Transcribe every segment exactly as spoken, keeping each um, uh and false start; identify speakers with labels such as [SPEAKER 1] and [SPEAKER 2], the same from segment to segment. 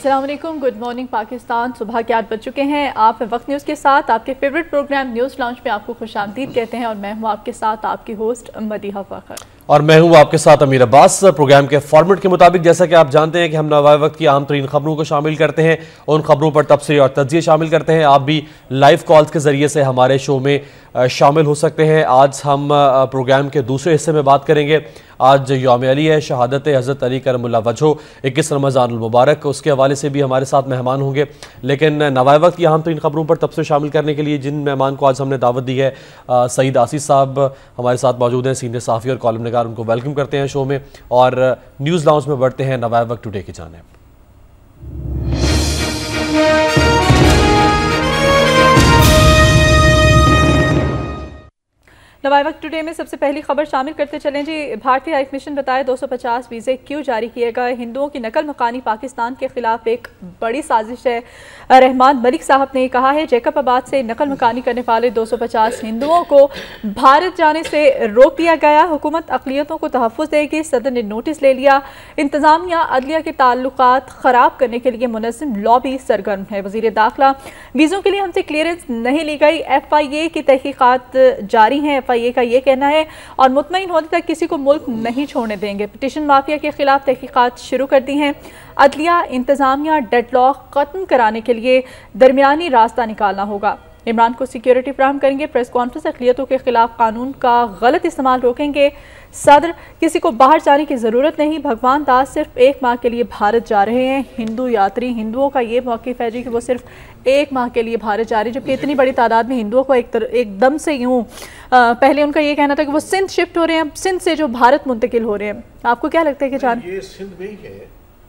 [SPEAKER 1] अस्सलाम वालेकुम, good morning Pakistan. सुबह के आठ बज चुके हैं। आप वक्त न्यूज़ के साथ आपके फेवरेट प्रोग्राम न्यूज़ लॉन्च में आपको खुशामदीद कहते हैं और मैं हूँ आपके साथ आपकी होस्ट मदीहा फखर
[SPEAKER 2] और मैं हूँ आपके साथ अमीर अब्बास। प्रोग्राम के फॉर्मेट के मुताबिक जैसा कि आप जानते हैं कि हम नवाइवक्त की आम तरीन खबरों को शामिल करते हैं, उन खबरों पर तबसरे और तज्जिए शामिल करते हैं। आप भी लाइव कॉल्स के जरिए से हमारे शो में शामिल हो सकते हैं। आज हम प्रोग्राम के दूसरे हिस्से में बात करेंगे। आज यौम अली है, शहादत हज़रत अली करमुल्ला वजहो, इक्कीस रमज़ानुल मुबारक, उसके हवाले से भी हमारे साथ मेहमान होंगे। लेकिन नवाइवक्त की अहम तरीन खबरों पर तबसरे शामिल करने के लिए जिन मेहमान को आज हमने दावत दी है, सईद आसी साहब हमारे साथ मौजूद हैं, सीनियर साफ़ी और कॉलम निगार। उनको वेलकम करते हैं शो में और न्यूज़ लाउंज में बढ़ते हैं नवाइवक्त टुडे की जानिब।
[SPEAKER 1] नवाइवक्त टुडे में सबसे पहली खबर शामिल करते चलें जी। भारतीय हाई कमीशन बताए दो सौ पचास वीज़े क्यों जारी किए गए। हिंदुओं की नकल मकानी पाकिस्तान के खिलाफ एक बड़ी साजिश है। रहमान मलिक साहब ने कहा है जैकब आबाद से नकल मकानी करने वाले दो सौ पचास हिंदुओं को भारत जाने से रोक दिया गया। हुकूमत अक़लियतों को तहफ़्फ़ुज़ देगी। सदर ने नोटिस ले लिया। इंतज़ामिया अदलिया के ताल्लुकात ख़राब करने के लिए मुनज़्ज़म लॉबी सरगर्म है। वज़ीर दाखिला वीज़ों के लिए हमसे क्लियरेंस नहीं ली गई। एफ आई ए की तहक़ीक़ात जारी हैं। एफ आई ए का ये कहना है और मुतमईन होने तक किसी को मुल्क नहीं छोड़ने देंगे। पिटीशन माफिया के खिलाफ तहक़ीक़ात शुरू कर दी हैं। अदलिया इंतज़ामिया डेडलॉक ख़त्म कराने के लिए दरमियानी रास्ता निकालना होगा। इमरान को सिक्योरिटी फराहम करेंगे। प्रेस कॉन्फ्रेंस अक़लियतों के खिलाफ कानून का गलत इस्तेमाल रोकेंगे। सदर किसी को बाहर जाने की ज़रूरत नहीं। भगवान दास सिर्फ एक माह के लिए भारत जा रहे हैं। हिंदू यात्री हिंदुओं का ये मौक़िफ़ है जी कि वो सिर्फ एक माह के लिए भारत जा रहे हैं, जबकि इतनी बड़ी तादाद में हिंदुओं को एक एकदम से यूँ पहले उनका ये कहना था कि वो सिंध शिफ्ट हो रहे हैं, सिंध से जो भारत मुंतकिल हो रहे हैं। आपको क्या लगता है कि जान
[SPEAKER 3] ये सिंध में ही है,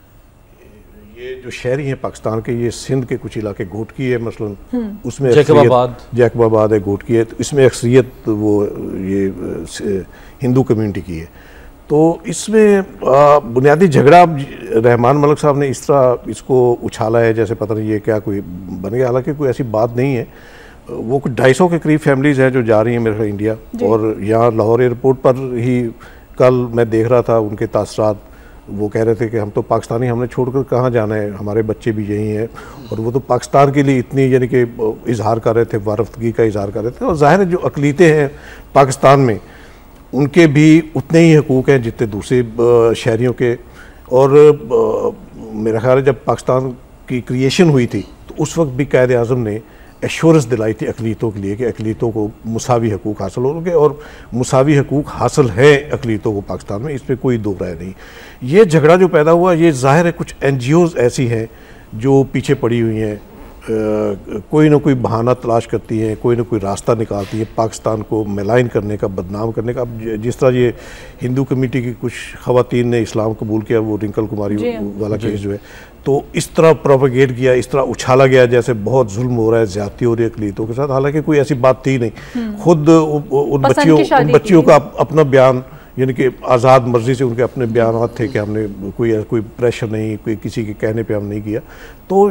[SPEAKER 3] ये जो शहरी हैं पाकिस्तान के, ये सिंध के कुछ इलाके घोटकी है मसलन, उसमें जैकबाबाद जैकबाबाद है, घोटकी है, तो इसमें अक्सरियत वो ये हिंदू कम्युनिटी की है। तो इसमें बुनियादी झगड़ा रहमान मलिक साहब ने इस तरह इसको उछाला है जैसे पता नहीं ये क्या कोई बन गया। हालांकि कोई ऐसी बात नहीं है। वो कुछ ढाई सौ के करीब फैमिलीज़ हैं जो जा रही हैं मेरे ख्याल इंडिया, और यहाँ लाहौर एयरपोर्ट पर ही कल मैं देख रहा था उनके तासरात। वो कह रहे थे कि हम तो पाकिस्तानी, हमने छोड़कर कहाँ जाना है, हमारे बच्चे भी यहीं हैं। और वो तो पाकिस्तान के लिए इतनी यानी कि इजहार कर रहे थे, वारफ्तगी का इजहार कर रहे थे। और ज़ाहिर है जो अक़लियतें हैं पाकिस्तान में उनके भी उतने ही हकूक़ हैं जितने दूसरे शहरियों के। और मेरा ख्याल है जब पाकिस्तान की क्रिएशन हुई थी तो उस वक्त भी कायद आज़म ने एश्योरेंस दिलाई थी अक़लियतों के लिए कि अक़लियतों को मुसावी हकूक़ हासिल होंगे, और मुसावी हकूक़ हासिल है अक़लियतों को पाकिस्तान में, इस पर कोई दो राय नहीं। ये झगड़ा जो पैदा हुआ ये ज़ाहिर है कुछ एन जी ओज़ ऐसी हैं जो पीछे पड़ी हुई हैं, कोई ना कोई बहाना तलाश करती हैं, कोई ना कोई रास्ता निकालती है पाकिस्तान को मेलाइन करने का, बदनाम करने का। अब जिस तरह ये हिंदू कमेटी की कुछ ख़वातीन ने इस्लाम कबूल किया, वो रिंकल कुमारी वाला केस जो है, तो इस तरह प्रोपेगेट किया, इस तरह उछाला गया जैसे बहुत जुल्म हो रहा है, ज़्यादती हो रही है अक़लियतों के साथ। हालांकि कोई ऐसी बात थी नहीं। खुद उन बच्चियों उन बच्चियों का अपना बयान, यानी कि आज़ाद मर्जी से उनके अपने बयान थे कि हमने कोई कोई प्रेशर नहीं, कोई किसी के कहने पे हम नहीं किया। तो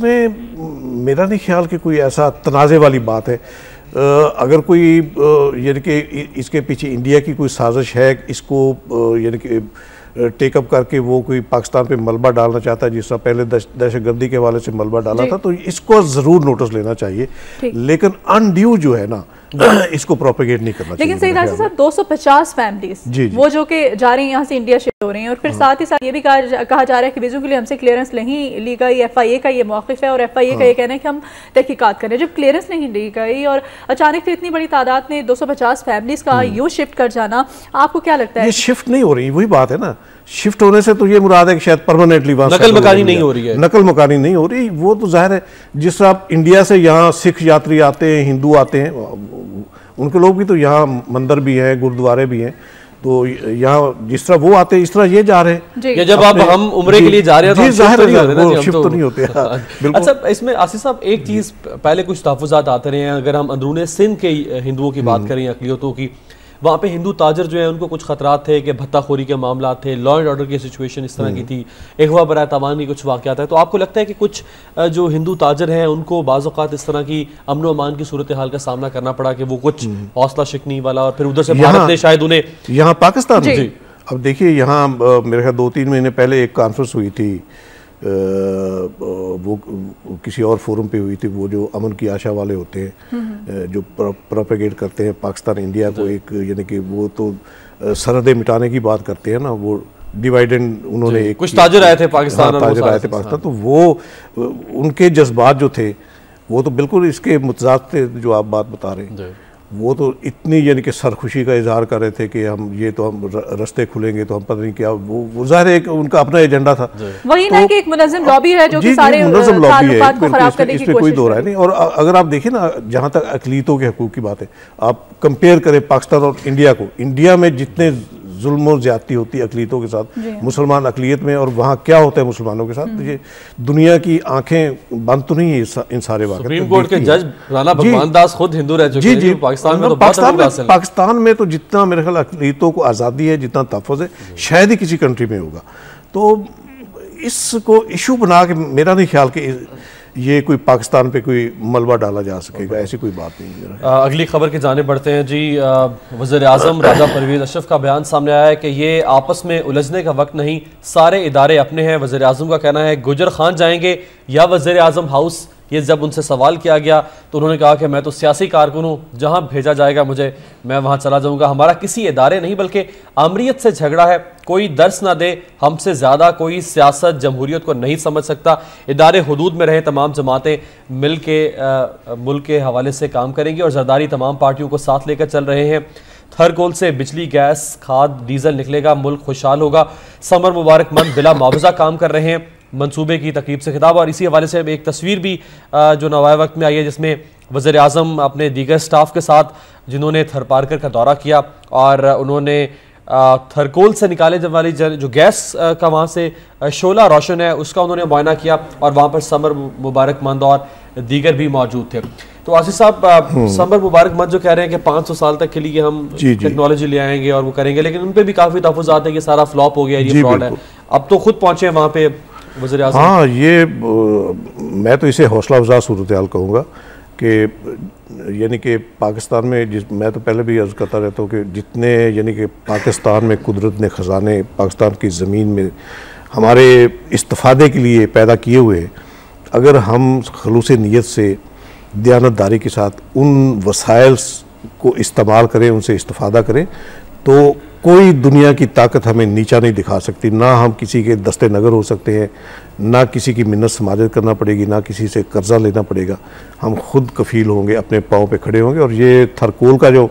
[SPEAKER 3] इसमें मेरा नहीं ख्याल कि कोई ऐसा तनाज़े वाली बात है। आ, अगर कोई यानी कि इसके पीछे इंडिया की कोई साजिश है, इसको यानी कि टेकअप करके वो कोई पाकिस्तान पे मलबा डालना चाहता है, जिस तरह पहले दहशतगर्दी के हवाले से मलबा डाला था, तो इसको ज़रूर नोटिस लेना चाहिए। लेकिन अनड्यू जो है ना इसको प्रोपेगेट नहीं करना चाहिए।
[SPEAKER 1] लेकिन सईद आसी साहब दो सौ पचास फैमिलीज वो जो कि जा रही हैं यहाँ से इंडिया शिफ्ट हो रही हैं, और फिर साथ ही साथ ये भी कहा, कहा जा रहा है कि वीज़ों के लिए हमसे क्लियरेंस नहीं ली गई। एफ आई ए का ये मौक़िफ़ है और एफ आई ए का ये कहना है कि हम तहक़ीक़ात करें। जब क्लियरेंस नहीं ली गई और अचानक से इतनी बड़ी तादाद में दो सौ पचास फैमिलीज का यूँ शिफ्ट कर जाना, आपको क्या लगता है?
[SPEAKER 3] ये शिफ्ट नहीं हो रही, वही बात है ना। शिफ्ट होने से तो ये मुराद है कि शायद परमानेंटली
[SPEAKER 2] नकल मकानी नहीं हो रही है।
[SPEAKER 3] नकल मकानी नहीं हो रही, वो तो जाहिर है जिस तरह इंडिया से यहाँ सिख यात्री आते हैं, हिंदू आते हैं, उनके लोग भी तो यहाँ मंदिर भी हैं, गुरुद्वारे भी हैं, तो यहाँ जिस तरह वो आते हैं इस तरह ये जा रहे हैं।
[SPEAKER 2] या जब आप हम उम्रे के लिए जा रहे हैं तो
[SPEAKER 3] जाहिर है शिफ्ट तो नहीं होते।
[SPEAKER 2] अच्छा, इसमें आसिफ साहब एक चीज़, पहले कुछ तहफ़्फ़ुज़ात आते रहे हैं। अगर हम अंदरूने सिंध के हिंदुओं की बात करें, अक़लियतों की, वहाँ पे हिंदू ताजर जो है उनको कुछ खतरात थे कि भत्ताखोरी के मामला थे, लॉ एंड ऑर्डर की सिचुएशन इस तरह की थी, एक हुआ बराए तवान की कुछ वाक़यात है। तो आपको लगता है कि कुछ जो हिंदू ताजर हैं उनको बाज़ औक़ात इस तरह की अमन व अमान की सूरत हाल का सामना करना पड़ा कि वो कुछ हौसला शिकनी वाला, और फिर उधर से भारत ने शायद उन्हें
[SPEAKER 3] यहाँ पाकिस्तान जी। अब देखिए यहाँ मेरे ख्याल दो तीन महीने पहले एक कॉन्फ्रेंस हुई थी वो किसी और फोरम पे हुई थी, वो जो अमन की आशा वाले होते हैं जो प्रोपेगेट करते हैं पाकिस्तान इंडिया को एक, यानी कि वो तो सरहदें मिटाने की बात करते हैं ना, वो डिवाइडेंड उन्होंने एक
[SPEAKER 2] कुछ ताजर आए थे पाकिस्तान,
[SPEAKER 3] हाँ, ताजर आए थे पाकिस्तान, तो वो उनके जज्बात जो थे वो तो बिल्कुल इसके मुतजाद थे जो आप बात बता रहे हैं। वो तो इतनी यानी कि सरखुशी का इजहार कर रहे थे कि हम ये तो हम रास्ते खुलेंगे तो हम पता नहीं क्या, वो वो ज़ाहिर है उनका अपना एजेंडा था।
[SPEAKER 1] वही ना कि एक मुनज़्ज़म लॉबी है जो कि सारे
[SPEAKER 3] मुनज़्ज़म लॉबी है,
[SPEAKER 1] को खराब करने की कोशिश,
[SPEAKER 3] कोई दो राय नहीं। और अगर आप देखिए ना, जहाँ तक अक़लीतों के हकूक़ की बात है, आप कंपेयर करें पाकिस्तान और इंडिया को, इंडिया में जितने जुल्म और ज़्यादती होती है अक़लीतों के साथ, मुसलमान अक़लियत में, और वहाँ क्या होता है मुसलमानों के साथ, ये दुनिया की आँखें बंद तो नहीं है इन सारे वाक़े।
[SPEAKER 2] सुप्रीम कोर्ट के जज राणा भगवान दास खुद हिंदू रह चुके हैं। जी जी, पाकिस्तान में तो
[SPEAKER 3] पाकिस्तान में पाकिस्तान में तो जितना मेरे ख्याल अक़लीतों को आज़ादी है, जितना तहफ़्फ़ुज़ है, शायद ही किसी कंट्री में होगा। तो इसको इशू बना के मेरा नहीं ख्याल कि ये कोई पाकिस्तान पे कोई मलबा डाला जा सकेगा, ऐसी कोई बात नहीं है।
[SPEAKER 2] अगली खबर की जाने बढ़ते हैं जी। वज़ीर आज़म राजा परवेज़ अशरफ का बयान सामने आया है कि ये आपस में उलझने का वक्त नहीं, सारे इदारे अपने हैं। वज़ीर आज़म का कहना है गुजर खान जाएंगे या वज़ीर आज़म हाउस। ये जब उनसे सवाल किया गया तो उन्होंने कहा कि मैं तो सियासी कारकुन हूँ, जहाँ भेजा जाएगा मुझे मैं वहाँ चला जाऊँगा। हमारा किसी इदारे नहीं बल्कि आमरीत से झगड़ा है, कोई दर्स ना दे हमसे ज़्यादा कोई सियासत जमहूरियत को नहीं समझ सकता। इदारे हुदूद में रहे, तमाम जमातें मिल के मुल्क के हवाले से काम करेंगी और जरदारी तमाम पार्टियों को साथ लेकर चल रहे हैं। थरकोल से बिजली, गैस, खाद, डीजल निकलेगा, मुल्क खुशहाल होगा। समर मुबारकमंद बिला मुआवजा काम कर रहे हैं, मंसूबे की तकरीब से खिताब। और इसी हवाले से एक तस्वीर भी जो नवाए वक्त में आई है, जिसमें वज़ीर आज़म अपने दीगर स्टाफ के साथ, जिन्होंने थरपारकर का दौरा किया और उन्होंने थरकोल से निकाले जब वाली जो गैस का वहाँ से शोला रोशन है उसका उन्होंने मुआयना किया और वहाँ पर समर मुबारकमंद और दीगर भी मौजूद थे। तो आसिफ साहब, समर मुबारकमंद जो कह रहे हैं कि पाँच सौ साल तक के लिए हम टेक्नोलॉजी ले आएंगे और वो करेंगे, लेकिन उन पर भी काफ़ी तहफ़्फ़ुज़ात है कि सारा फ्लॉप हो गया, ये फ्रॉड है। अब तो खुद पहुँचे हैं वहाँ पे वज़ीर आज़म।
[SPEAKER 3] हाँ, ये मैं तो इसे हौसला अफजा सूरत हाल कहूँगा कि यानी कि पाकिस्तान में जिस मैं तो पहले भी अर्ज़ करता रहता हूँ कि जितने यानी कि पाकिस्तान में कुदरत ने ख़जाने पाकिस्तान की ज़मीन में हमारे इस्तिफ़ादे के लिए पैदा किए हुए, अगर हम खलूस नीयत से दयानतदारी के साथ उन वसाइल को इस्तेमाल करें, उनसे इस्तिफ़ादा करें, तो कोई दुनिया की ताकत हमें नीचा नहीं दिखा सकती। ना हम किसी के दस्ते नगर हो सकते हैं, ना किसी की मिन्नत समाजत करना पड़ेगी, ना किसी से कर्जा लेना पड़ेगा। हम खुद कफ़ील होंगे, अपने पाँव पे खड़े होंगे। और ये थरकोल का जो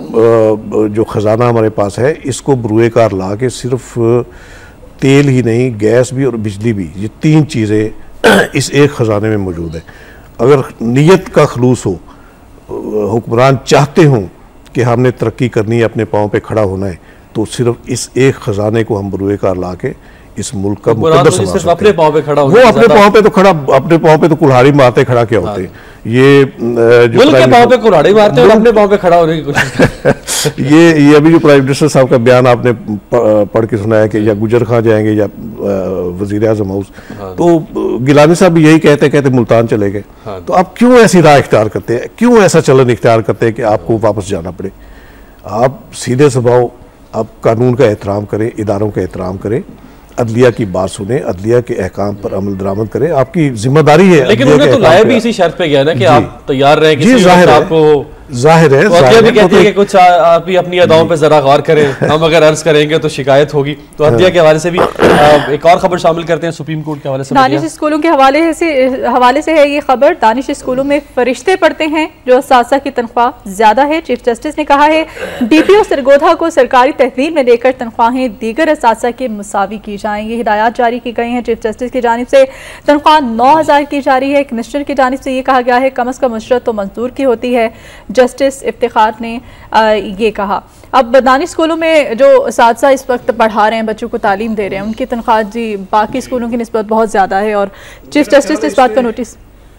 [SPEAKER 3] जो ख़जाना हमारे पास है, इसको बरूए कार ला के सिर्फ तेल ही नहीं, गैस भी और बिजली भी, ये तीन चीज़ें इस एक ख़जाने में मौजूद है। अगर नीयत का खलूस हो, हुक्मरान चाहते हों कि हमने तरक्की करनी है, अपने पाँव पे खड़ा होना है, तो सिर्फ इस एक खजाने को हम बरूए कार ला के इस मुल्क का मुकद्दस बना सकते हैं।
[SPEAKER 2] अपने पाँव पे खड़ा
[SPEAKER 3] वो अपने पाँव पे तो खड़ा, अपने पाँव पे तो कुल्हाड़ी मारते खड़ा क्या होते हैं। ये
[SPEAKER 2] जो मुल्क के पाँव पे कुल्हाड़ी मारते हैं और अपने पाँव पे खड़ा होने की कोशिश
[SPEAKER 3] ये ये अभी जो प्राइम मिनिस्टर साहब का बयान आपने पढ़ के सुनाया कि या गुजर खां जाएंगे या वजीर आज़म हाउस, तो गिलानी साहब भी यही कहते कहते मुल्तान चले गए। तो आप क्यों ऐसी राह इख्तियार करते हैं, क्यों ऐसा चलन इख्तियार करते हैं कि आपको वापस जाना पड़े? आप सीधे स्वभाव, आप कानून का एहतराम करें, इदारों का एहतराम करें, अदलिया की बात सुने, अदलिया के अहकाम पर अमल दरामद करें, आपकी जिम्मेदारी है।
[SPEAKER 2] लेकिन उन्हें तो लाया भी इसी शर्त पे गया ना कि आप तैयार रहें कि आपको
[SPEAKER 3] जाहिर है,
[SPEAKER 2] तो भी कहती है कि कुछ आप भी अपनी अदाओं पे जरा गौर करें, हम अगर अर्ज करेंगे तो शिकायत होगी। तो हत्या के हवाले से भी एक और खबर शामिल करते हैं सुप्रीम कोर्ट के हवाले से।
[SPEAKER 1] दानिश स्कूलों के हवाले से हवाले से है ये खबर। दानिश स्कूलों में फरिश्ते पढ़ते हैं जो असासा की तनख्वाह ज्यादा है। चीफ जस्टिस ने कहा है डीपीओ सरगोधा को सरकारी तहवील में लेकर तनख्वाहें दीगर असासा के मुसावी की जाएंगी। हिदायत जारी की गई हैं चीफ जस्टिस की जानिब से। तनख्वाह नौ हजार की जारी है। कमिश्नर की जानिब से ये कहा गया है कम अज कम उजरत तो मजदूर की होती है। जस्टिस इफ्तिखार ने आ, ये कहा। अब दानिश स्कूलों में जो असातिज़ा इस वक्त पढ़ा रहे हैं, बच्चों को तालीम दे रहे हैं, उनकी तनख्वाह जी बाकी स्कूलों की निस्बत बहुत ज़्यादा है और चीफ जस्टिस ने इस बात का नोटिस।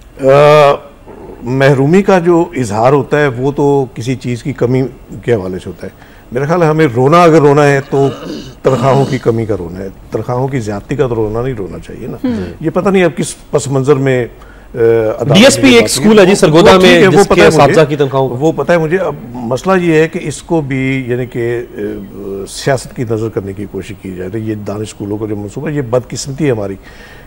[SPEAKER 3] महरूमी का जो इजहार होता है वो तो किसी चीज़ की कमी के हवाले से होता है। मेरा ख्याल है हमें रोना अगर रोना है तो तनख्वाहों की कमी का रोना है, तनख्वाहों की ज्यादती का तो रोना नहीं रोना चाहिए ना। ये पता नहीं अब किस पस मंजर में
[SPEAKER 2] डीएसपी एक स्कूल है जी सरगोधा में,
[SPEAKER 3] वो पता है मुझे,
[SPEAKER 2] की तनख्वाहों
[SPEAKER 3] वो पता है मुझे। अब मसला ये है कि इसको भी यानी कि सियासत की नज़र करने की कोशिश की जाए। तो ये दानिश स्कूलों का जो मनसूबा, ये बदकिस्मती है हमारी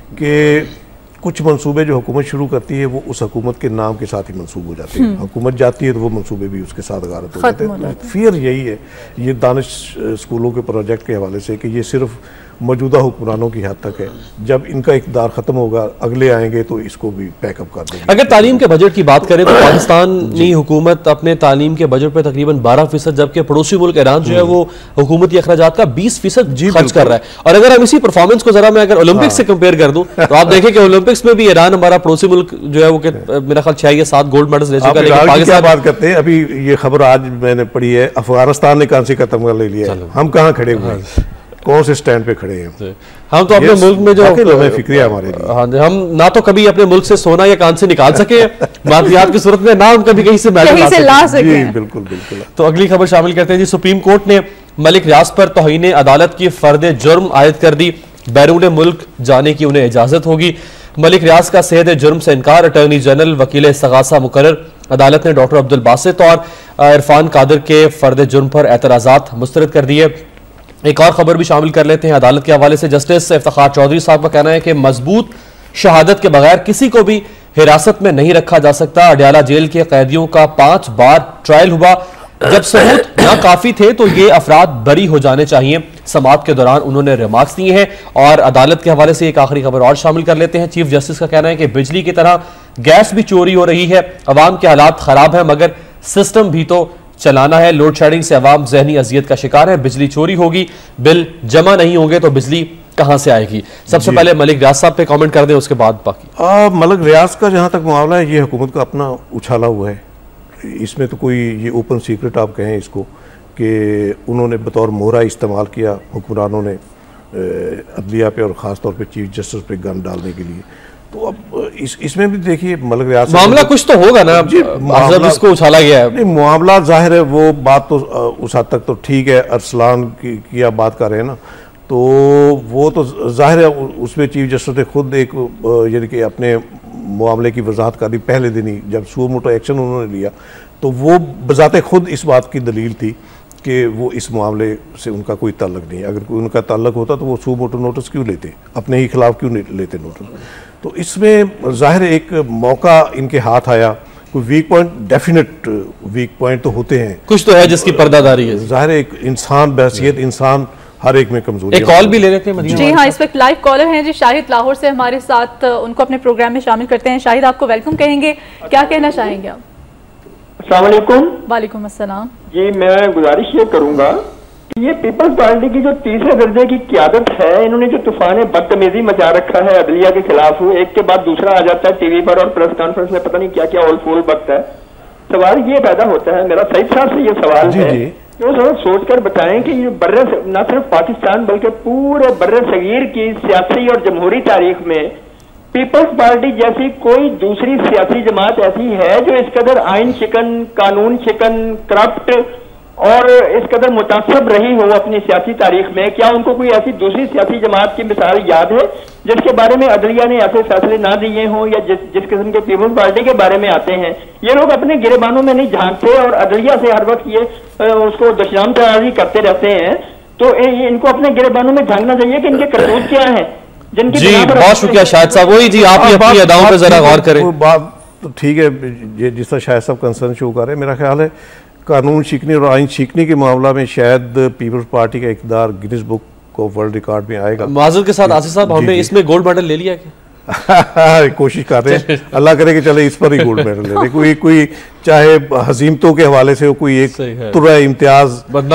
[SPEAKER 3] कि कुछ मंसूबे जो हुकूमत शुरू करती है वो उस हुकूमत के नाम के साथ ही मंसूब हो जाते हैं। हुकूमत जाती है तो वो मंसूबे भी उसके साथ गारत हो जाते हैं। फिर यही है ये दानिश स्कूलों के प्रोजेक्ट के हवाले से कि ये सिर्फ मौजूदा हुक्मरानों की हद तक है, जब इनका इक़्तिदार ख़त्म होगा अगले आएंगे तो इसको भी पैकअप कर देंगे।
[SPEAKER 2] अगर तालीम के बजट की बात करें तो पाकिस्तानी हुकूमत अपने तालीम के बजट पर तकरीबन बारह फीसद, जबकि पड़ोसी मुल्क ईरान जो है वो हुकूमती अखराजात का बीस फीसद खर्च कर रहा है। और अगर हम इसी परफॉर्मेंस को जरा मैं अगर ओलंपिक्स से कंपेयर कर दूं तो आप देखें कि ओलंपिक्स में भी ईरान हमारा पड़ोसी मुल्क जो है वो मेरा ख्याल छह या सात गोल्ड मेडल्स ले चुका है। लेकिन पाकिस्तान
[SPEAKER 3] बात करते हैं, अभी ये खबर आज मैंने पढ़ी है अफगानिस्तान ने कांसे का तमगा ले लिया, हम कहाँ खड़े हुए हैं, कौन से स्टैंड पे खड़े हैं
[SPEAKER 2] हम तो अपने मुल्क में जो
[SPEAKER 3] फिक्रिया हमारे लिए।
[SPEAKER 2] हाँ, हम ना तो कभी अपने मुल्क से सोना या कांसे निकाल सके मादियात की सूरत में, ना हम कभी कहीं से मेडल ला सके।
[SPEAKER 3] बिल्कुल बिल्कुल।
[SPEAKER 2] तो अगली खबर शामिल करते हैं जी। सुप्रीम कोर्ट ने मलिक रियाज पर तौहीन अदालत की फर्द जुर्म आयद कर दी, बैरून मुल्क जाने की उन्हें इजाजत होगी। मलिक रियाज का सेहत जुर्म से इनकार, अटॉर्नी जनरल वकील इस्तगासा मुकर्रर। अदालत ने डॉक्टर अब्दुल बासित और इरफान कादिर के फर्द जुर्म पर एतराजात मुस्तरद कर दिए। एक और खबर भी शामिल कर लेते हैं अदालत के हवाले से। जस्टिस फखार चौधरी साहब का कहना है कि मजबूत शहादत के बगैर किसी को भी हिरासत में नहीं रखा जा सकता। अडयाला जेल के कैदियों का पांच बार ट्रायल हुआ, जब सबूत ना काफी थे तो ये अफराद बरी हो जाने चाहिए। समाअत के दौरान उन्होंने रिमार्क्स दिए हैं। और अदालत के हवाले से एक आखिरी खबर और शामिल कर लेते हैं। चीफ जस्टिस का कहना है कि बिजली की तरह गैस भी चोरी हो रही है, अवाम के हालात खराब है मगर सिस्टम भी तो चलाना है। लोड शेडिंग से अवाम जहनी अजियत का शिकार है, बिजली चोरी होगी, बिल जमा नहीं होंगे तो बिजली कहां से आएगी। सबसे पहले मलिक रियाज साहब पे कमेंट कर दें, उसके बाद बाकी।
[SPEAKER 3] आ, मलिक रियाज का जहां तक मामला है ये हुकूमत का अपना उछाला हुआ है, इसमें तो कोई ये ओपन सीक्रेट आप कहें इसको कि उन्होंने बतौर मोहरा इस्तेमाल किया हुक्मरानों ने अदलिया पे और ख़ास तौर पे चीफ जस्टिस पे गन डालने के लिए। तो अब इस इसमें भी देखिए मलिक रियाज
[SPEAKER 2] मामला कुछ तो होगा ना, मामला इसको उछाला गया है।
[SPEAKER 3] नहीं, मामला जाहिर है वो बात तो उस हद तक तो ठीक है। अरसलान की, की आप बात कर रहे हैं ना, तो वो तो जाहिर है उसमें चीफ जस्टिस ने खुद एक यानी कि अपने मामले की वजाहत कर दी पहले दिन ही, जब सो मोटो एक्शन उन्होंने लिया तो वो बजाते खुद इस बात की दलील थी कि वो इस मामले से उनका कोई ताल्लुक नहीं है। अगर कोई उनका ताल्लुक होता तो वो सो मोटो नोटिस क्यों लेते, अपने ही खिलाफ क्यों नहीं लेते नोटिस। तो इसमें जाहिर एक मौका इनके हाथ आया। कोई weak point, definite weak point तो होते हैं,
[SPEAKER 2] कुछ तो है जिसकी पर्दादारी है।
[SPEAKER 3] जाहिर एक इंसान बहसियत इंसान हर एक में कमजोरी।
[SPEAKER 2] एक कॉल भी ले लेते हैं
[SPEAKER 1] जी हाँ, इस वक्त लाइव कॉलर हैं जी शाहिद लाहौर से हमारे साथ, उनको अपने प्रोग्राम में शामिल करते हैं। शाहिद, आपको वेलकम कहेंगे, क्या कहना चाहेंगे आप?
[SPEAKER 4] अस्सलाम वालेकुम।
[SPEAKER 1] वालेकुम अस्सलाम
[SPEAKER 4] जी, मैं गुजारिश ये करूंगा कि ये पीपल्स पार्टी की जो तीसरे दर्जे की क़यादत है, इन्होंने जो तूफान बदतमीजी मचा रखा है अदलिया के खिलाफ, एक के बाद दूसरा आ जाता है टीवी पर और प्रेस कॉन्फ्रेंस में पता नहीं क्या क्या ओल फोल बकता है। सवाल ये पैदा होता है, मेरा सईद साहब से ये सवाल है कि वो थोड़ा सोच कर बताएं कि ये बर्रे न सिर्फ पाकिस्तान बल्कि पूरे बर्रे सगीर की सियासी और जमहूरी तारीख में पीपल्स पार्टी जैसी कोई दूसरी सियासी जमात ऐसी है जो इस कदर आइन शिकन, कानून शिकन, करप्ट और इस कदर मुतासब रही हो अपनी सियासी तारीख में? क्या उनको कोई ऐसी दूसरी सियासी जमात की मिसाल याद है जिसके बारे में अदलिया ने ऐसे फैसले ना दिए हों, या जिस जिस किस्म के पीपल्स पार्टी के बारे में आते हैं? ये लोग अपने गिरेबानों में नहीं झांकते और अदलिया से हर वक्त ये उसको दुश्मन तैयारी करते रहते हैं। तो इनको अपने गिरेबानों में झांकना चाहिए कि इनके करतूत क्या है जिनकी।
[SPEAKER 2] जी बहुत शुक्रिया शाहिद साहब। वही जी, आप ही अपनी अदाओं पर जरा गौर करें।
[SPEAKER 3] बात तो ठीक है, जिस तरह शाहिद साहब कंसर्न शो कर रहे हैं, मेरा ख्याल है कानून सीखने और आइन सीखने के मामला में शायद पीपल्स पार्टी का इक़्तिदार गिनीज बुक को वर्ल्ड रिकॉर्ड में आएगा।
[SPEAKER 2] माजूर के साथ आसिफ साहब, हमने इसमें गोल्ड मेडल ले लिया क्या?
[SPEAKER 3] कोशिश कर रहे हैं, अल्लाह करे कि चले इस पर ही गोल्ड मेडल ले ले। कोई कोई चाहे हजीमतों के हवाले से हो, कोई एक तुरा इम्तियाज